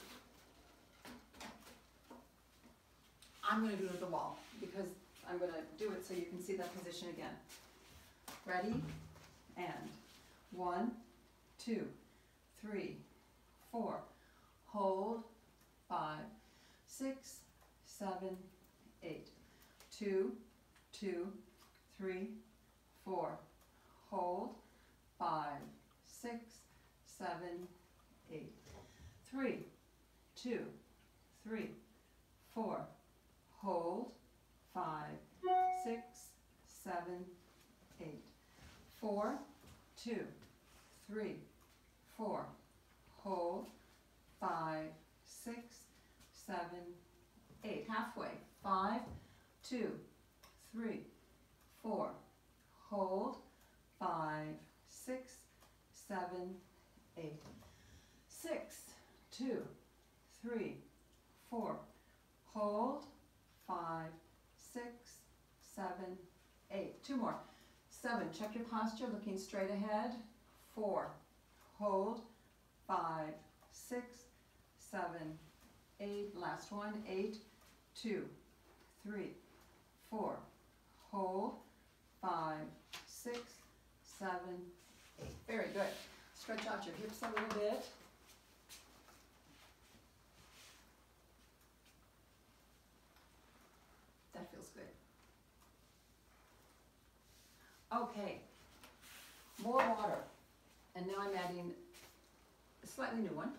I'm going to do it at the wall because I'm going to do it so you can see that position again. Ready? And one, two, three, four. Hold. Five, six, seven, eight. Two, two, three, four. Hold. Five, six, seven, eight. Three, two, three, four. Hold. Five, six, seven, eight. Four, two, three, four. Hold. Five, six, seven, eight. Halfway. Five, two, three, four. Hold. Five, six, seven, eight. Six, two, three, four. Hold. Five, six, seven, eight. Two more. Seven. Check your posture, looking straight ahead. Four. Hold. Five, six, seven, eight. Last one. Eight, two, three, four. Hold. Five, six, seven, eight. Very good. Stretch out your hips a little bit. That feels good. Okay, more water. And now I'm adding a slightly new one.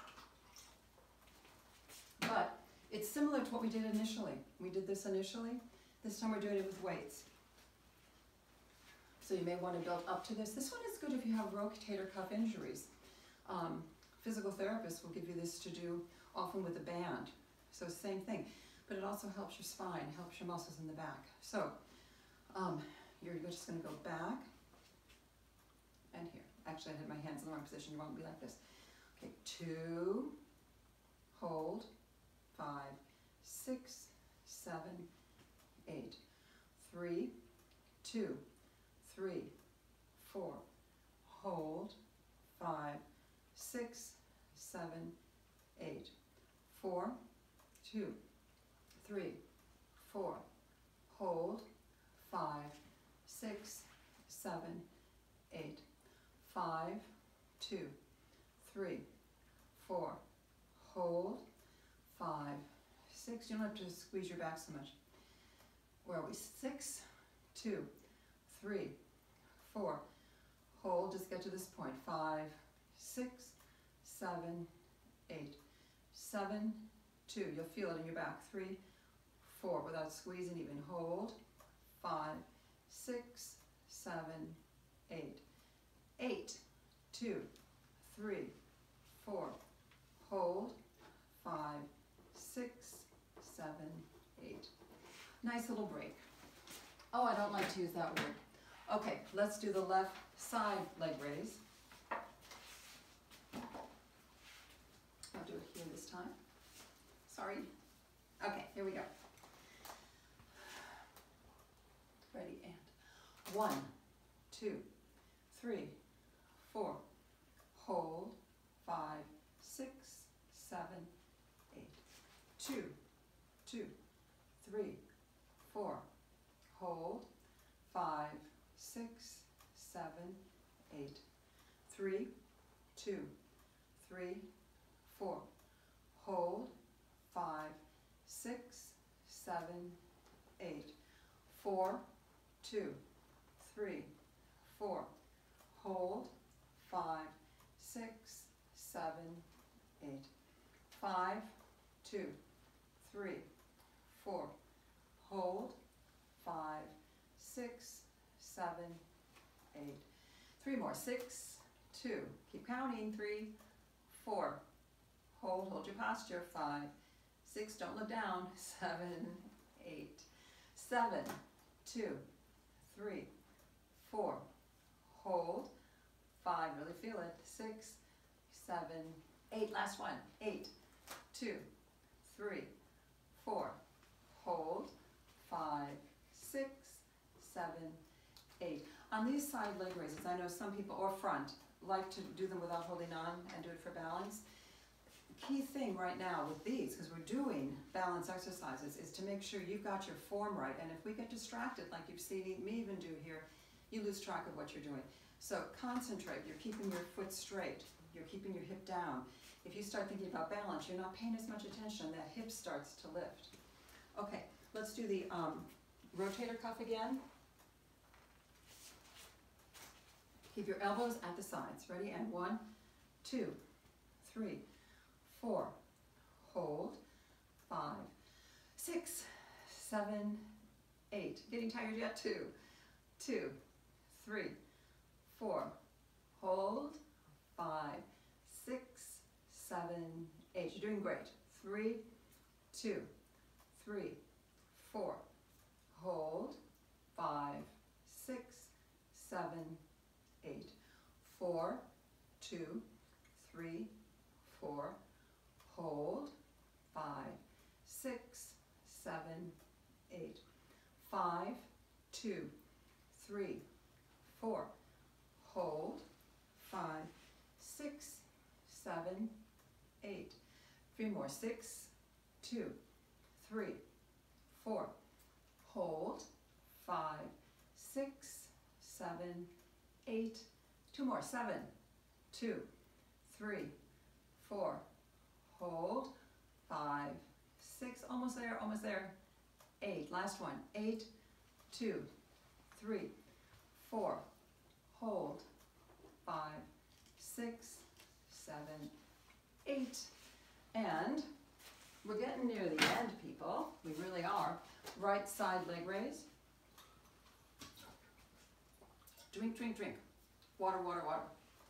But it's similar to what we did initially. We did this initially. This time we're doing it with weights. So you may want to build up to this. This one is good if you have rotator cuff injuries. Um, physical therapists will give you this to do often with a band. So same thing. But it also helps your spine, helps your muscles in the back. So um, you're just going to go back and here. Actually, I had my hands in the wrong position. You want to be like this. Okay, two, hold, five, six, seven, eight, three, two, three, four, hold, five, six, seven, eight, four, two, three, four, hold, five, six, seven, eight, five, two, three, four, hold, five, six. You don't have to squeeze your back so much. Where are we? Six, two, three, four, hold. Just get to this point. Five, six, seven, eight, seven, two. You'll feel it in your back. Three, four, without squeezing even. Hold. Five, six, seven, eight, eight, two, three, four, hold, five, six, seven, eight. Nice little break. Oh, I don't like to use that word. Okay, let's do the left side leg raise. I'll do it here this time. Sorry. Okay, here we go. Ready, and one, two, three, four, hold, five, six, seven, eight, two, two, three, four, hold, five, six, seven, eight, three, two, three, four, hold, five, six, seven, eight, four, two, three, four, hold, five, six, seven, eight, five, two, three, four, hold, five, six, seven, eight. Three more. Six, two, keep counting, three, four, hold, hold your posture, five, six, don't look down, seven, eight, seven, two, three, four, hold, five, really feel it, six, seven, eight, last one, eight, two, three, four, hold, five, six, seven, eight. On these side leg raises, I know some people, or front, like to do them without holding on and do it for balance. Key thing right now with these, because we're doing balance exercises, is to make sure you've got your form right. And if we get distracted, like you've seen me even do here, you lose track of what you're doing. So concentrate, you're keeping your foot straight, you're keeping your hip down. If you start thinking about balance, you're not paying as much attention, that hip starts to lift. Okay, let's do the um, rotator cuff again. Keep your elbows at the sides. Ready? And one, two, three, four, hold, five, six, seven, eight. Getting tired yet? Two, two, three, four, hold, five, six, seven, eight. You're doing great. Three, two, three, four, hold, five, six, seven, eight. Four, two, three, four, hold, five, six, seven, eight. Five, two, three, four, hold, five, six, seven, eight. Three more. Six, two, three, four, hold, five, six, seven, eight. Two more. Seven, two, three, four, hold, five, six, almost there, almost there, eight. Last one. Eight, two, three, four, hold, five, six, seven, eight. And we're getting near the end, people. We really are. Right side leg raise. Drink, drink, drink. Water, water, water.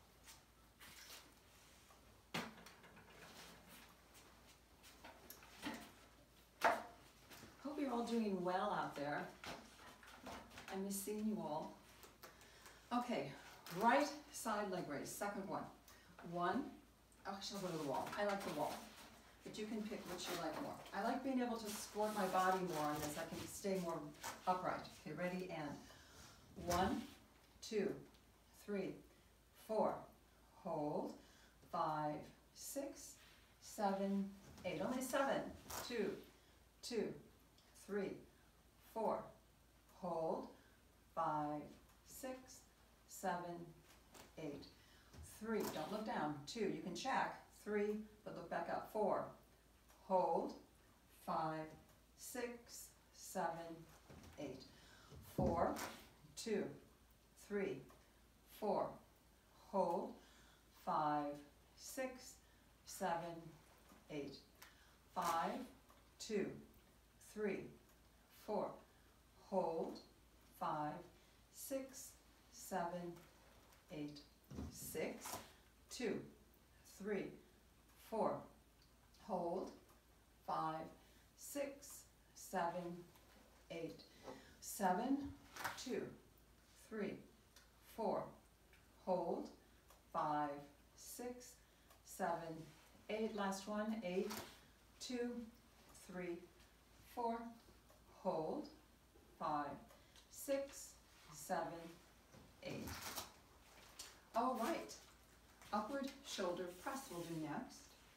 Hope you're all doing well out there. I miss seeing you all. Okay, right side leg raise, second one. One, actually I'll go to the wall. I like the wall, but you can pick which you like more. I like being able to support my body more on this. I can stay more upright. Okay, ready, and one, two, three, four, hold, five, six, seven, eight. Only seven, two, two, three, four, hold, five, six, seven, eight. Three, don't look down. Two, you can check. Three, but look back up. Four, hold, five, six, seven, eight. Four, two, three, four, hold, five, six, seven, eight. Five, two, three, four, hold, five, six, seven, eight. Six, two, three, four, hold, five, six, seven, eight. Seven, two, three, four, hold, five, six, seven, eight. Last one. Eight, two, three, four, hold, five, six, seven, eight. All right, upward shoulder press we'll do next.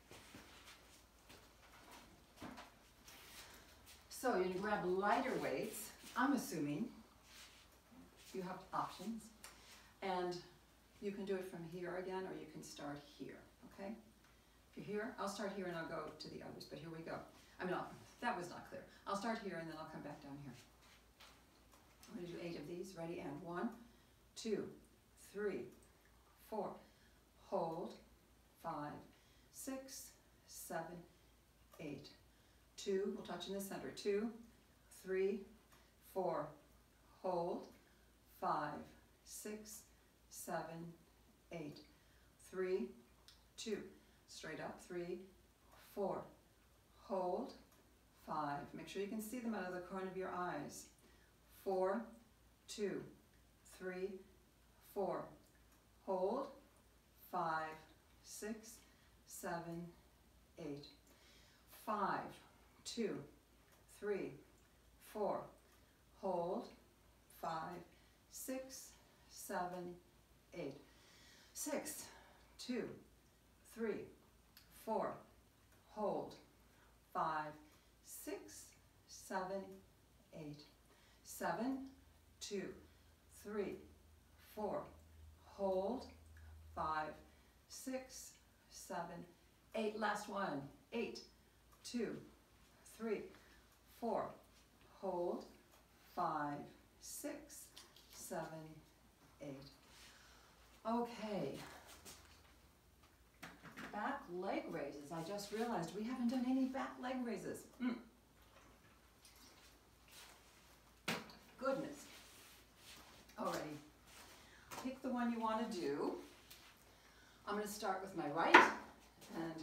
So you're going to grab lighter weights. I'm assuming you have options. And you can do it from here again, or you can start here, okay? If you're here, I'll start here and I'll go to the others, but here we go. I mean, I'll, that was not clear. I'll start here and then I'll come back down here. I'm going to do eight of these. Ready? And one, two, three, four, hold, five, six, seven, eight. Two, we'll touch in the center. Two, three, four, hold, five, six, seven, eight. three, two, straight up, three, four, hold, five, make sure you can see them out of the corner of your eyes, four, two, three, four, hold, five, six, seven, eight, five, two, three, four, hold, five, six, seven, eight, six, two, three, four, hold, five, six, seven, eight, seven, two, three, four, hold, five, six, seven, eight, last one, eight, two, three, four, hold, five, six, seven, eight. Okay. Back leg raises. I just realized we haven't done any back leg raises. Mm. Goodness. Alrighty. Pick the one you want to do. I'm going to start with my right, and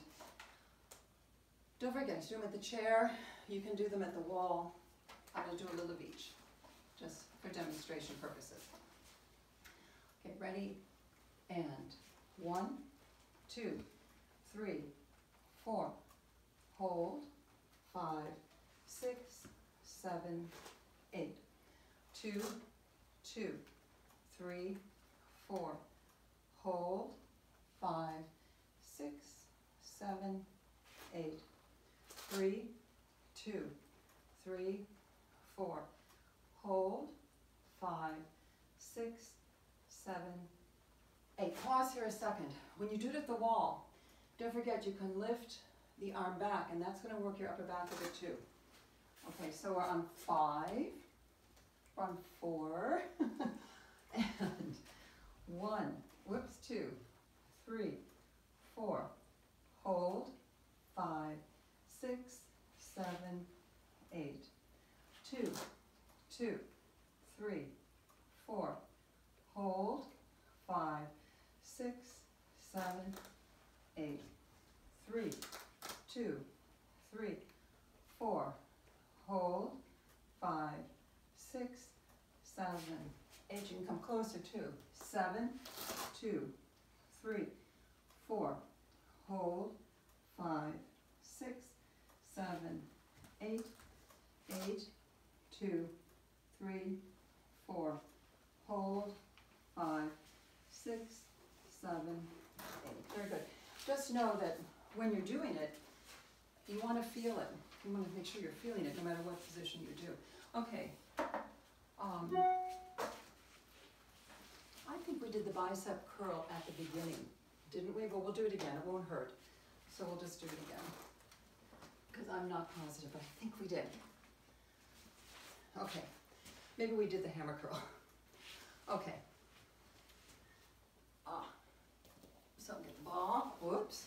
don't forget to do them at the chair. You can do them at the wall. I'm going to do a little of each, just for demonstration purposes. Okay, ready? And one, two, three, four, hold, five, six, seven, eight, two, two, three, four, hold, five, six, seven, eight, three, two, three, four, hold, five, six, seven, eight. Pause here a second. When you do it at the wall, don't forget you can lift the arm back, and that's going to work your upper back a bit too. Okay, so we're on five, we're on four, and one, whoops, two, three, four, hold, five, six, seven, eight, two, two, three, four, hold, five, six, seven, eight, three, two, three, four, hold, five, six, seven, eight. You can come closer too. Seven, two, three, four, hold, five, six, seven, eight, eight, two, three, four, hold, five, six, seven, eight. Very good. Just know that when you're doing it, you want to feel it. You want to make sure you're feeling it no matter what position you do. Okay. Um, I think we did the bicep curl at the beginning, didn't we? But we'll do it again. It won't hurt. So we'll just do it again. Because I'm not positive, but I think we did. Okay. Maybe we did the hammer curl. Okay. Ah. So get the ball. Whoops.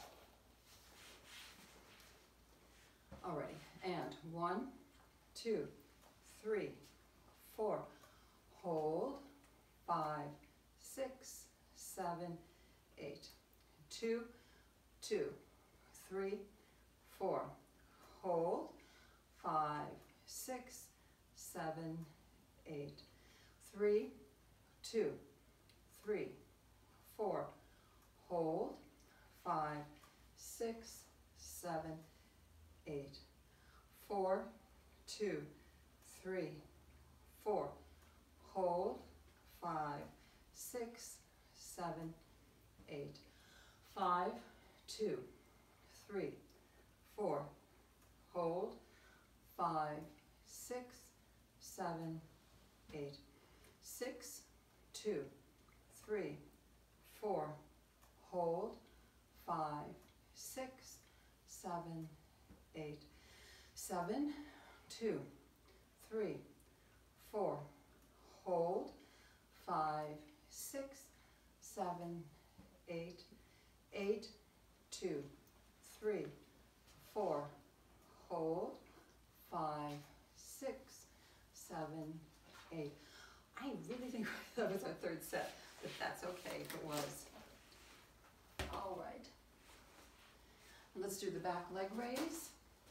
Alrighty. And one, two, three, four. Hold. Five, six, seven, eight. Two, two, three, four. Hold. Five, six, seven, eight. Three, two, three, four. Hold. Five, six, seven, eight. Four, two, three, four. Hold. Five, six, seven, eight. Five, two, three, four. Hold. Five, six, seven, eight. Six, two, three, four. Hold. Five, six, seven, eight. Seven, two, three, four. Hold. Five, six, seven, eight. Eight, two, three, four. Hold. Five, six, seven, eight. I really think that was our third set, but that's okay if it was. All right. Let's do the back leg raise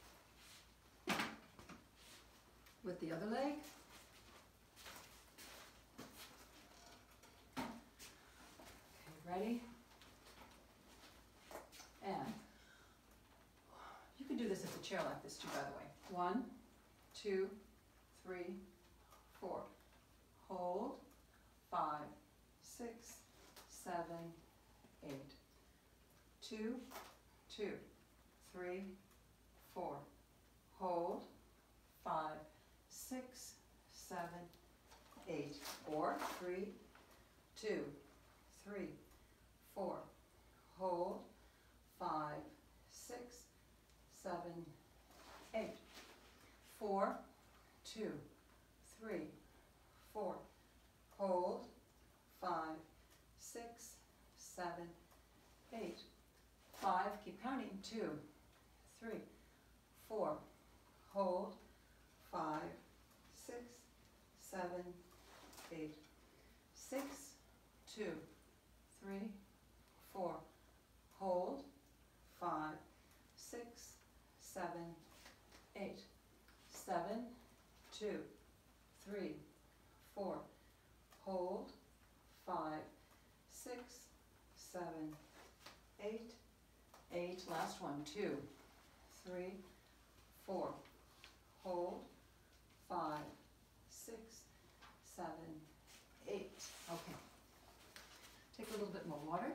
with the other leg. Okay, ready? And you can do this at the chair like this too, by the way. One, two, three, four. Hold. Five, six, seven, eight. Two, two, three, four. Hold. Five, six, seven, eight. Or three, two, three, four. Hold. Five, six, seven, eight. Four, two, three, four. Hold. Five, six, seven, eight. Five, keep counting. Two, three, four. Hold. Five, six, seven, eight. Six, two, three, four. Hold. Five, six, seven, eight. Seven, two, three, four. Hold. Five, six, seven, eight. Eight. Last one. Two, three, four. Hold. Five, six, seven, eight. Okay. Take a little bit more water.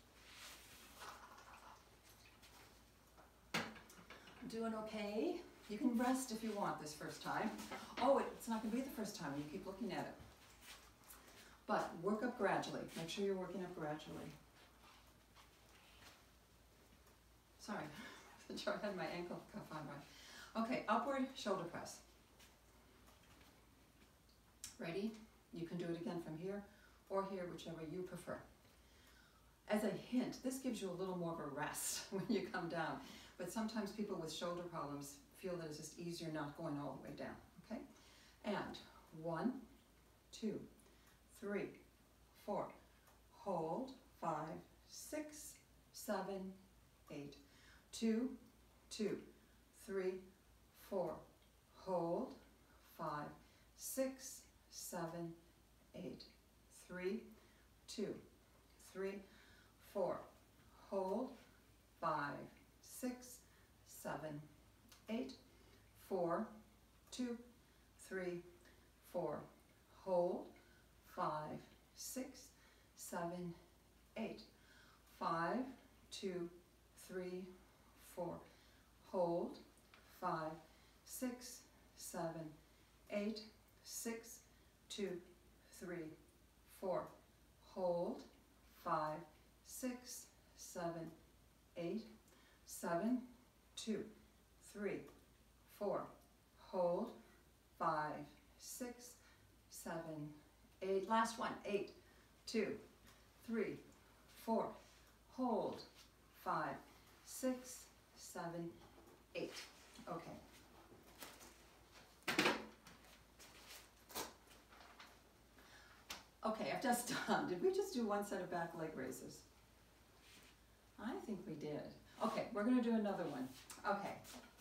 Doing okay? You can rest if you want this first time. Oh, it's not going to be the first time. You keep looking at it. But work up gradually. Make sure you're working up gradually. Sorry, I had my ankle cuff on right. Okay, upward shoulder press. Ready? You can do it again from here or here, whichever you prefer. As a hint, this gives you a little more of a rest when you come down. But sometimes people with shoulder problems feel that it's just easier not going all the way down, okay? And one, two, three, four. Hold. Five, six, seven, eight. Two, two, three, four. Hold. Five, six, seven, eight. Three, two, three, four. Hold. Five, six, seven, eight. Four, two, three, four. Hold. Five, six, seven, eight. Five, two, three, four. Hold. Five, six, seven, eight. Six, two, three, four. Hold. Five, six, seven, eight. Seven, two, three, four. Hold. Five, six, seven, eight. Last one. Eight, two, three, four. Hold. Five, six, seven, eight. Okay. Okay, I've just done. Did we just do one set of back leg raises? I think we did. Okay, we're going to do another one. Okay.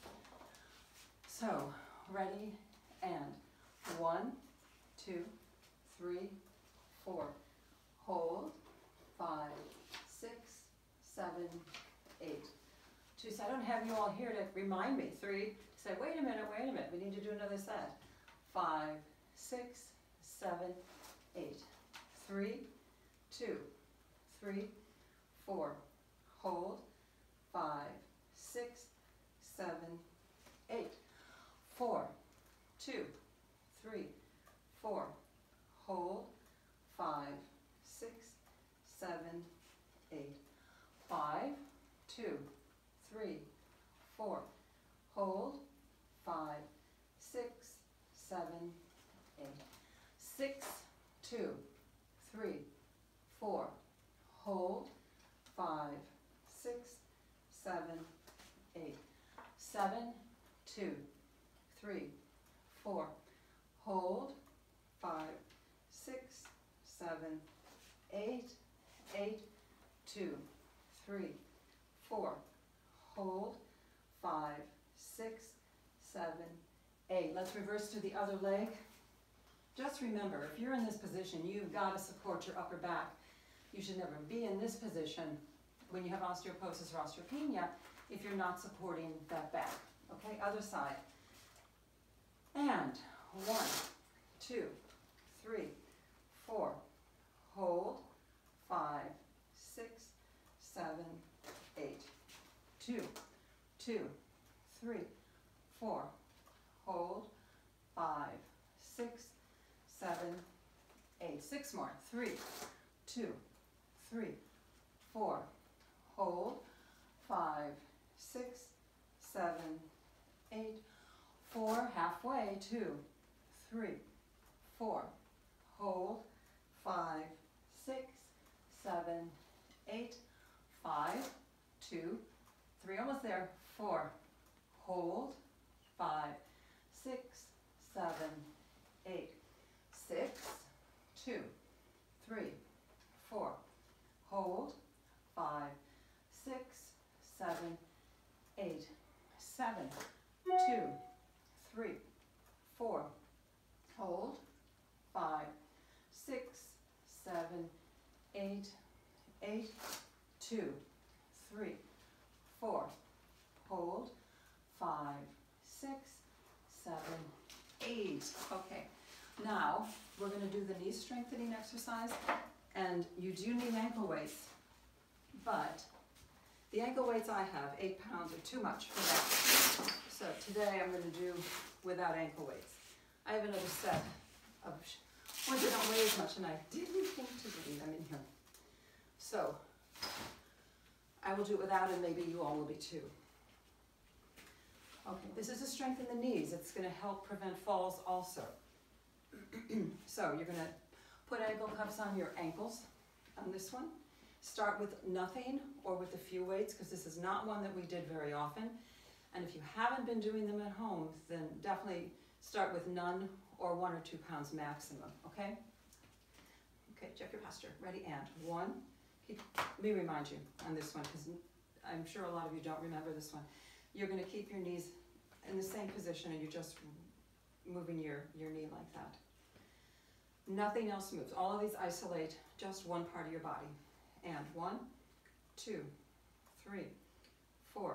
So, ready, and one, two, three, four. Hold. Five, six, seven, eight. Two, so I don't have you all here to remind me. Three, say, wait a minute, wait a minute. We need to do another set. Five, six, seven, eight. Three, two, three, four. Hold. Five, six, seven, eight. Four, two, three, four. Hold. Five, six, seven, eight. Five, two, three, four. Hold. Five, six, seven, eight. Six, two, three, four. Hold. Five, six, seven, eight. Seven, two, three, four. Hold. Five, six, seven, eight. Eight, two, three, four, hold, five, six, seven, eight. Let's reverse to the other leg. Just remember, if you're in this position, you've got to support your upper back. You should never be in this position when you have osteoporosis or osteopenia if you're not supporting that back. Okay, other side. And one, two, three, four, hold, five, six, seven, eight. Two, two, three, four, hold, five, six, seven, eight. Six more. Three, two, three, four, hold, five, six, seven, eight, four, halfway, two, three, four, hold, five, six, seven, eight, five, two, three, almost there, four, hold, five, six, seven, eight, six, two, three, four, hold, five, six, seven, eight, seven, two, three, four, hold, five, six, seven, eight, eight, two, three, four, hold, five, six, seven, eight. Okay, now we're going to do the knee strengthening exercise, and you do need ankle weights, but the ankle weights I have, eight pounds, are too much for that. So today I'm going to do without ankle weights. I have another set of ones that don't weigh as much, and I didn't think to bring them in here. So I will do it without, and maybe you all will be too. Okay, this is to strengthen the knees. It's going to help prevent falls also. So you're going to put ankle cups on your ankles on this one. Start with nothing or with a few weights, because this is not one that we did very often. And if you haven't been doing them at home, then definitely start with none or one or two pounds maximum, okay? Okay, check your posture. Ready, and one. Keep, let me remind you on this one, because I'm sure a lot of you don't remember this one. You're going to keep your knees in the same position, and you're just moving your, your knee like that. Nothing else moves. All of these isolate just one part of your body. And one, two, three, four,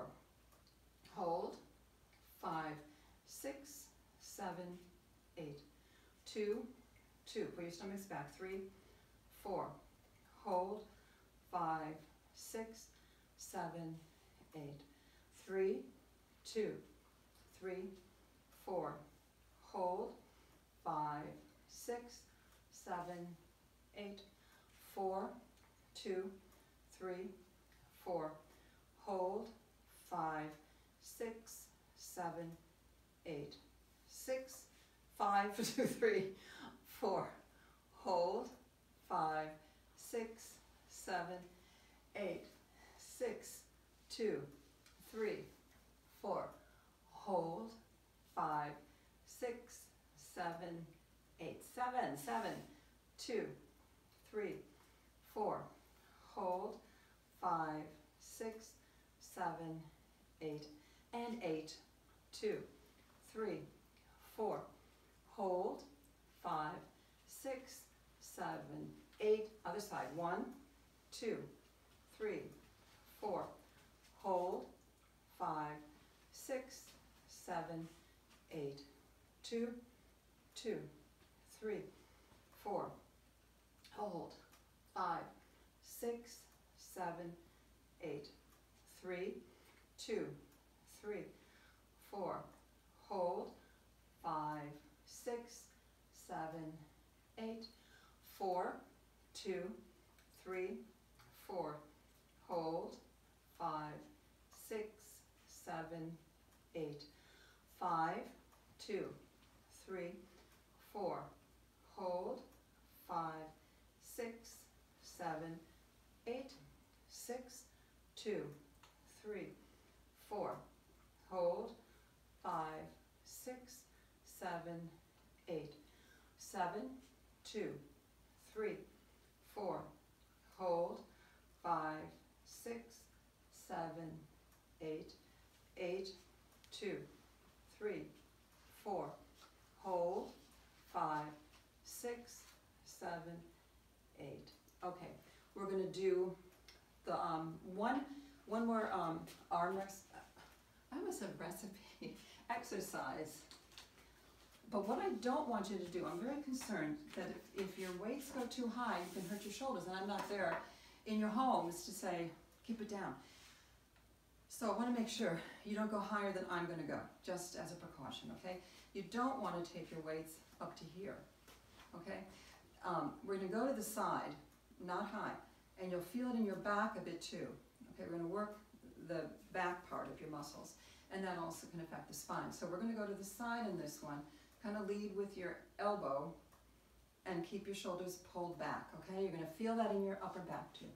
hold, five, six, seven, eight, two, two, put your stomachs back, three, four, hold, five, six, seven, eight, three, two, three, four, hold, five, six, seven, eight, four, two, three, four, hold, five, six, seven, eight, six, five, two, three, four, hold, five, six, seven, eight, six, two, three, four, hold, five, six, seven, eight, seven, seven, two, three, four, hold, five, six, seven, eight, and eight, two, three, four, hold, five, six, seven, eight, other side, one, two, three, four, hold, five, six, seven, eight, two, two, three, four, hold, five, six, seven, eight, three, two, three, four, hold, five, six, seven, eight, four, two, three, four, hold, five, six, seven, eight, five, two, three, four, hold, five, six, seven, eight, six, two, three, four, hold, five, six, seven, eight, seven, two, three, four, hold, five, six, seven, eight, eight, two, three, four, hold, five, six, seven, eight. Okay, we're gonna do the um, one, one more um, arm rest, I almost said recipe, exercise. But what I don't want you to do, I'm very concerned that if, if your weights go too high, you can hurt your shoulders, and I'm not there in your homes to say, keep it down. So I want to make sure you don't go higher than I'm going to go, just as a precaution, okay? You don't want to take your weights up to here, okay? Um, we're going to go to the side, not high, and you'll feel it in your back a bit too. Okay, we're going to work the back part of your muscles, and that also can affect the spine. So we're going to go to the side in this one, kind of lead with your elbow, and keep your shoulders pulled back, okay? You're going to feel that in your upper back too.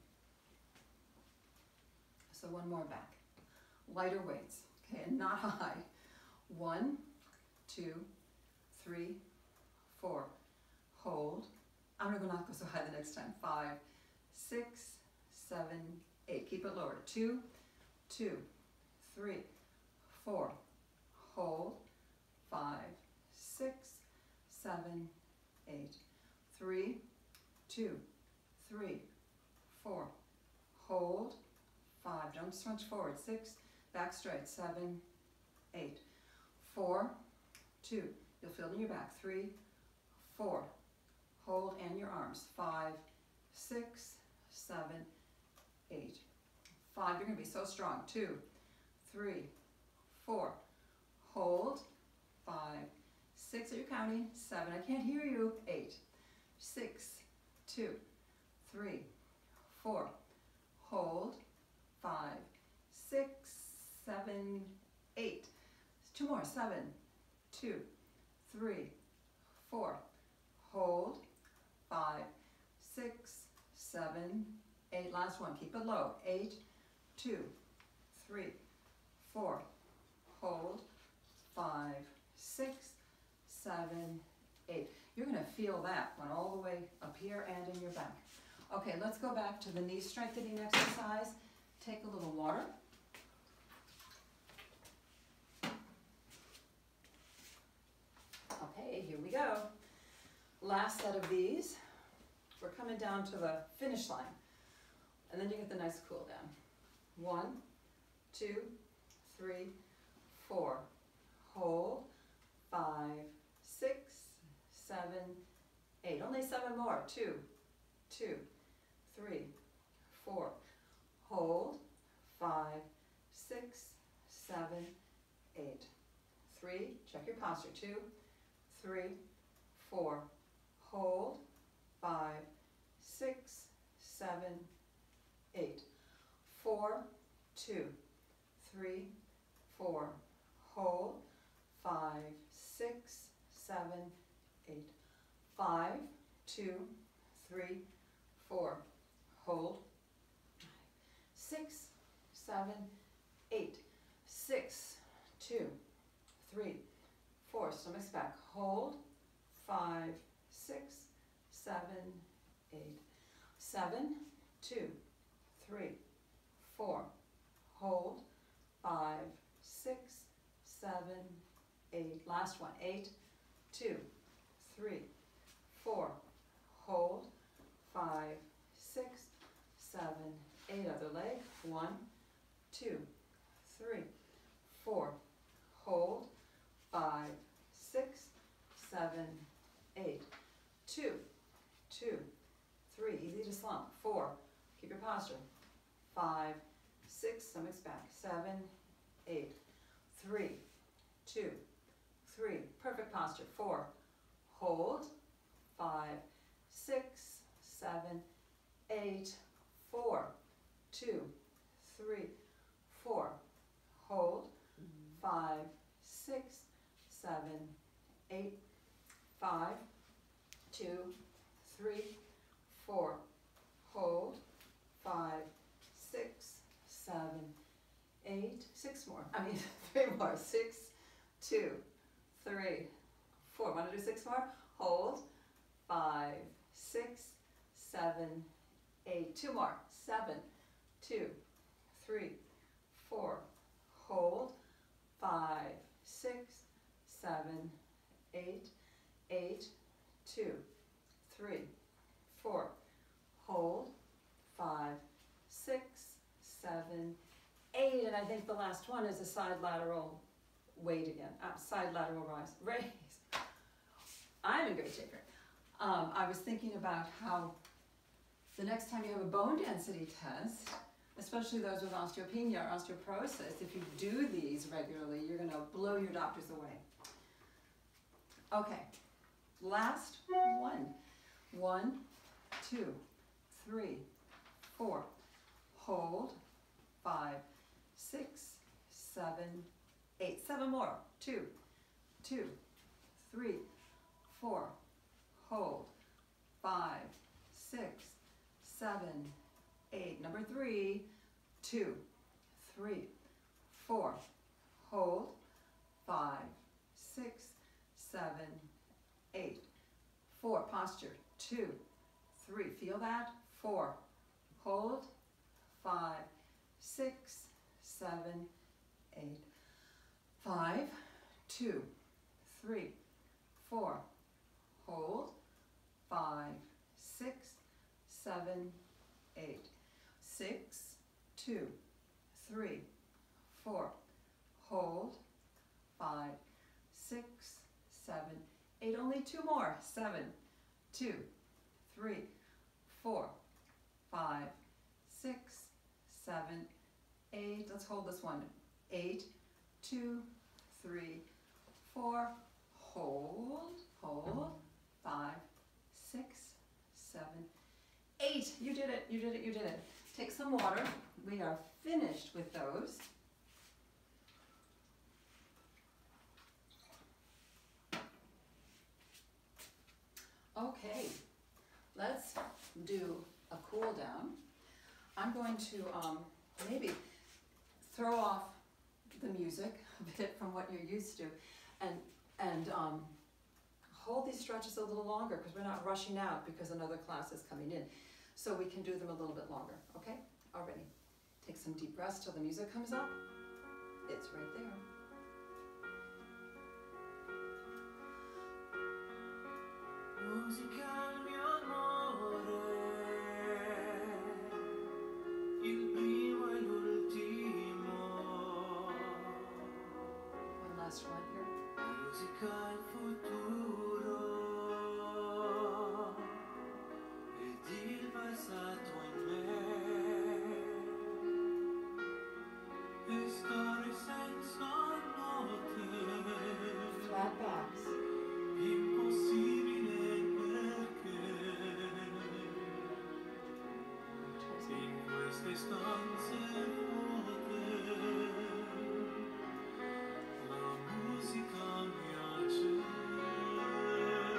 So one more back. Lighter weights, okay, and not high. One, two, three, four. Hold. I'm going to not go so high the next time. Five, six, seven, eight. Keep it lower. Two, two, three, four. Hold. Five, six, seven, eight. Three, two, three, four. Hold. Five. Don't scrunch forward. Six. Back straight. Seven, eight. Four, two. You'll feel it in your back. Three, four. Hold, and your arms. Five, six, seven, eight. Five. You're going to be so strong. Two, three, four. Hold. Five, six. Are you counting? Seven. I can't hear you. Eight, six, two, three, four. Hold. Five, six, seven, eight. Two more. Seven, two, three, four. Hold. Five, six, seven, eight. Last one. Keep it low. Eight, two, three, four. Hold. Five, six, seven, eight. You're going to feel that one all the way up here and in your back. Okay, let's go back to the knee strengthening exercise. Take a little water. Okay, here we go. Last set of these. We're coming down to the finish line. And then you get the nice cool down. One, two, three, four. Hold. Five, six, seven, eight. Only seven more. Two, two, three, four. Hold. Five, six, seven, eight. Three. Check your posture. Two, three, four. Hold. Five, six, seven, eight. Four, two, three, four. Hold. Five, six, seven, eight. Five, two, three, four. Hold. Six, seven, eight. Six, two, three, four. Stomach's back. Hold. Five, six, seven, eight. Seven, two, three, four. Hold. Five, six, seven, eight. Last one. Eight, two, three, four. Hold. Five, six, seven, eight. Other leg. One, two, three, four. Hold. Five, six, seven, eight. Two, two, three. Easy to slump. Four. Keep your posture. Five, six. Stomach's back. Seven, eight. Three, two, three. Perfect posture. Four. Hold. Five, six, seven, eight. Four, two, three, four. Hold. Five, six, seven, eight. Five, two, three, four. Hold. Five, six, seven, eight. Six more. I mean, three more. Six, two, three, four. Want to do six more? Hold. Five, six, seven, eight. Two more. Seven, two, three, four, hold, five, six, seven, eight, eight, two, three, four, hold, five, six, seven, eight, and I think the last one is a side lateral weight again, uh, side lateral rise, raise. I'm in great shape here. Um, I was thinking about how the next time you have a bone density test, especially those with osteopenia or osteoporosis, if you do these regularly, you're going to blow your doctors away. Okay, last one. One, two, three, four, hold, five, six, seven, eight. Seven more. Two, two, three, four, hold, five, six, seven, eight. Number three, two, three, four, hold, five, six, seven, eight. Four, posture, two, three, feel that? Four, hold, five, six, seven, eight. Five, two, three, four, hold, five, six, seven, eight. Six, two, three, four, hold, five, six, seven, eight. Only two more. Seven, two, three, four, five, six, seven, eight. Let's hold this one. Eight, two, three, four, hold, hold, five, six, seven, eight. You did it, you did it, you did it. Take some water. We are finished with those. Okay, let's do a cool down. I'm going to um, maybe throw off the music a bit from what you're used to and, and um, hold these stretches a little longer because we're not rushing out because another class is coming in. So we can do them a little bit longer, okay? Already. Take some deep breaths till the music comes up. It's right there. Musica al mio amore, il primo e l'ultimo. One last one here. Musica al futuro ed il passato in me. E stare senza note. Flat backs. Impossibile perché in queste stanze vuote la musica mi accende.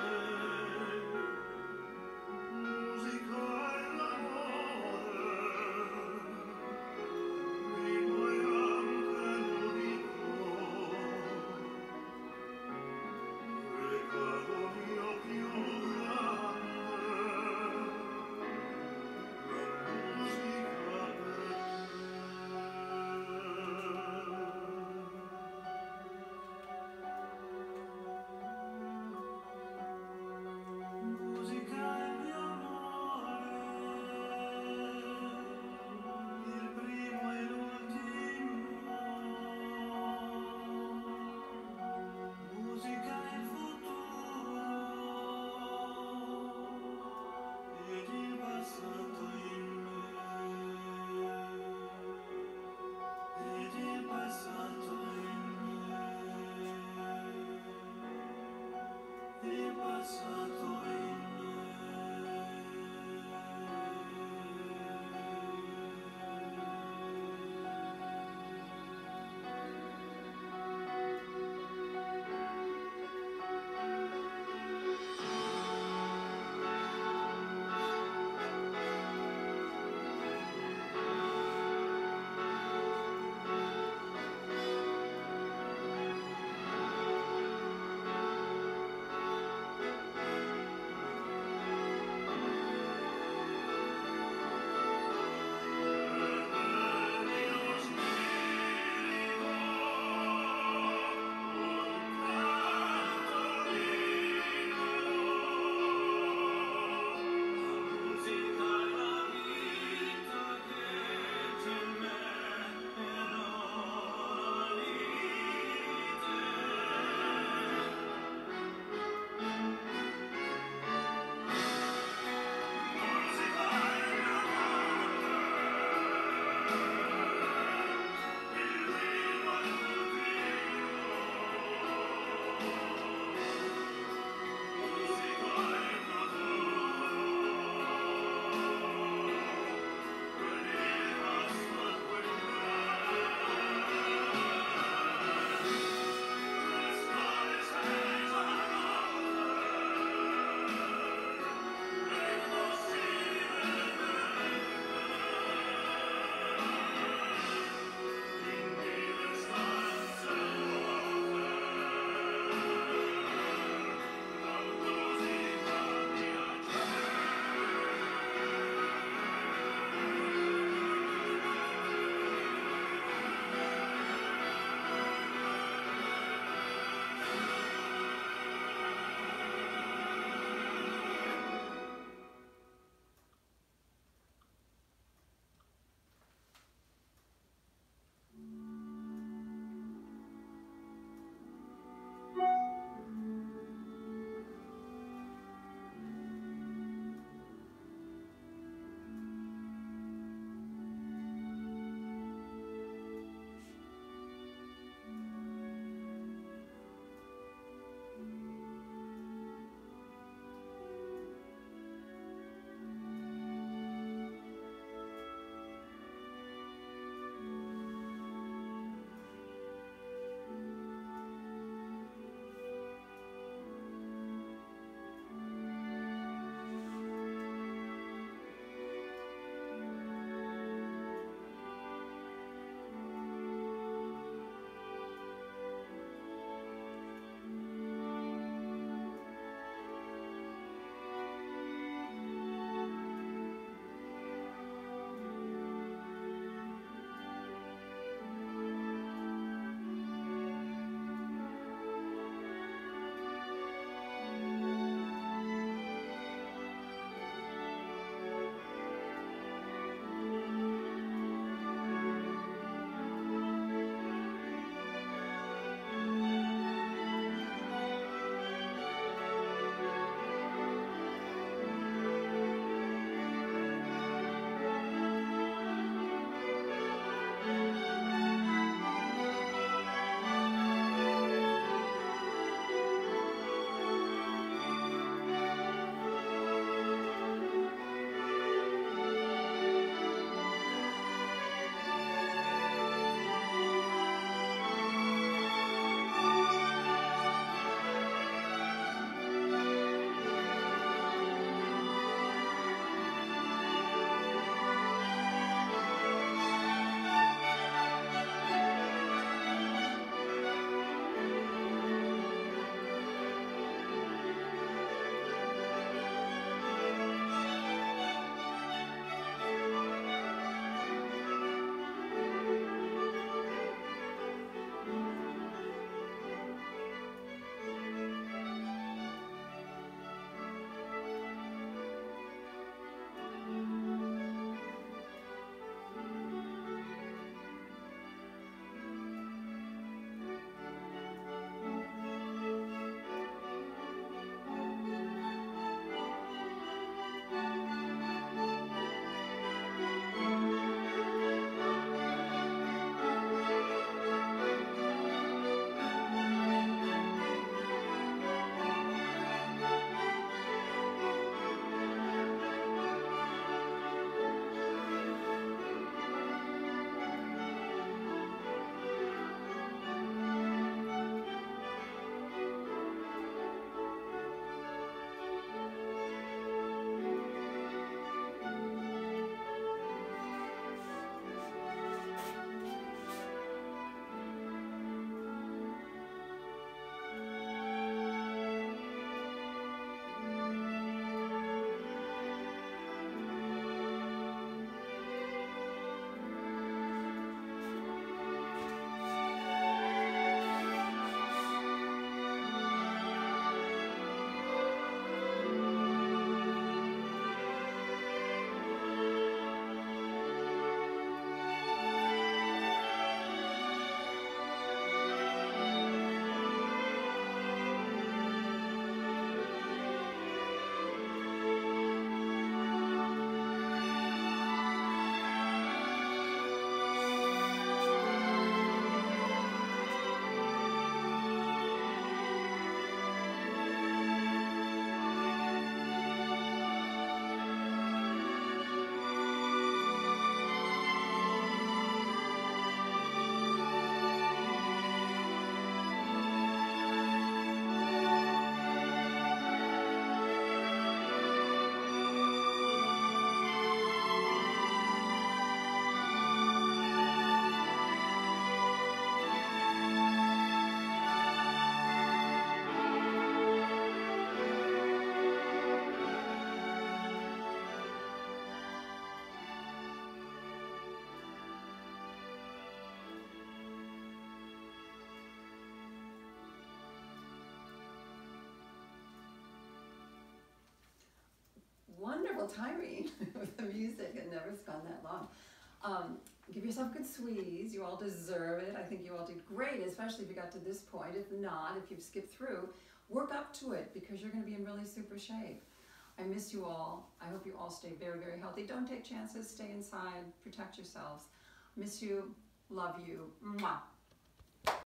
wonderful timing with the music. It never's gone that long. Um, give yourself a good squeeze. You all deserve it. I think you all did great, especially if you got to this point. If not, if you've skipped through, work up to it because you're going to be in really super shape. I miss you all. I hope you all stay very, very healthy. Don't take chances. Stay inside. Protect yourselves. Miss you. Love you. Mwah.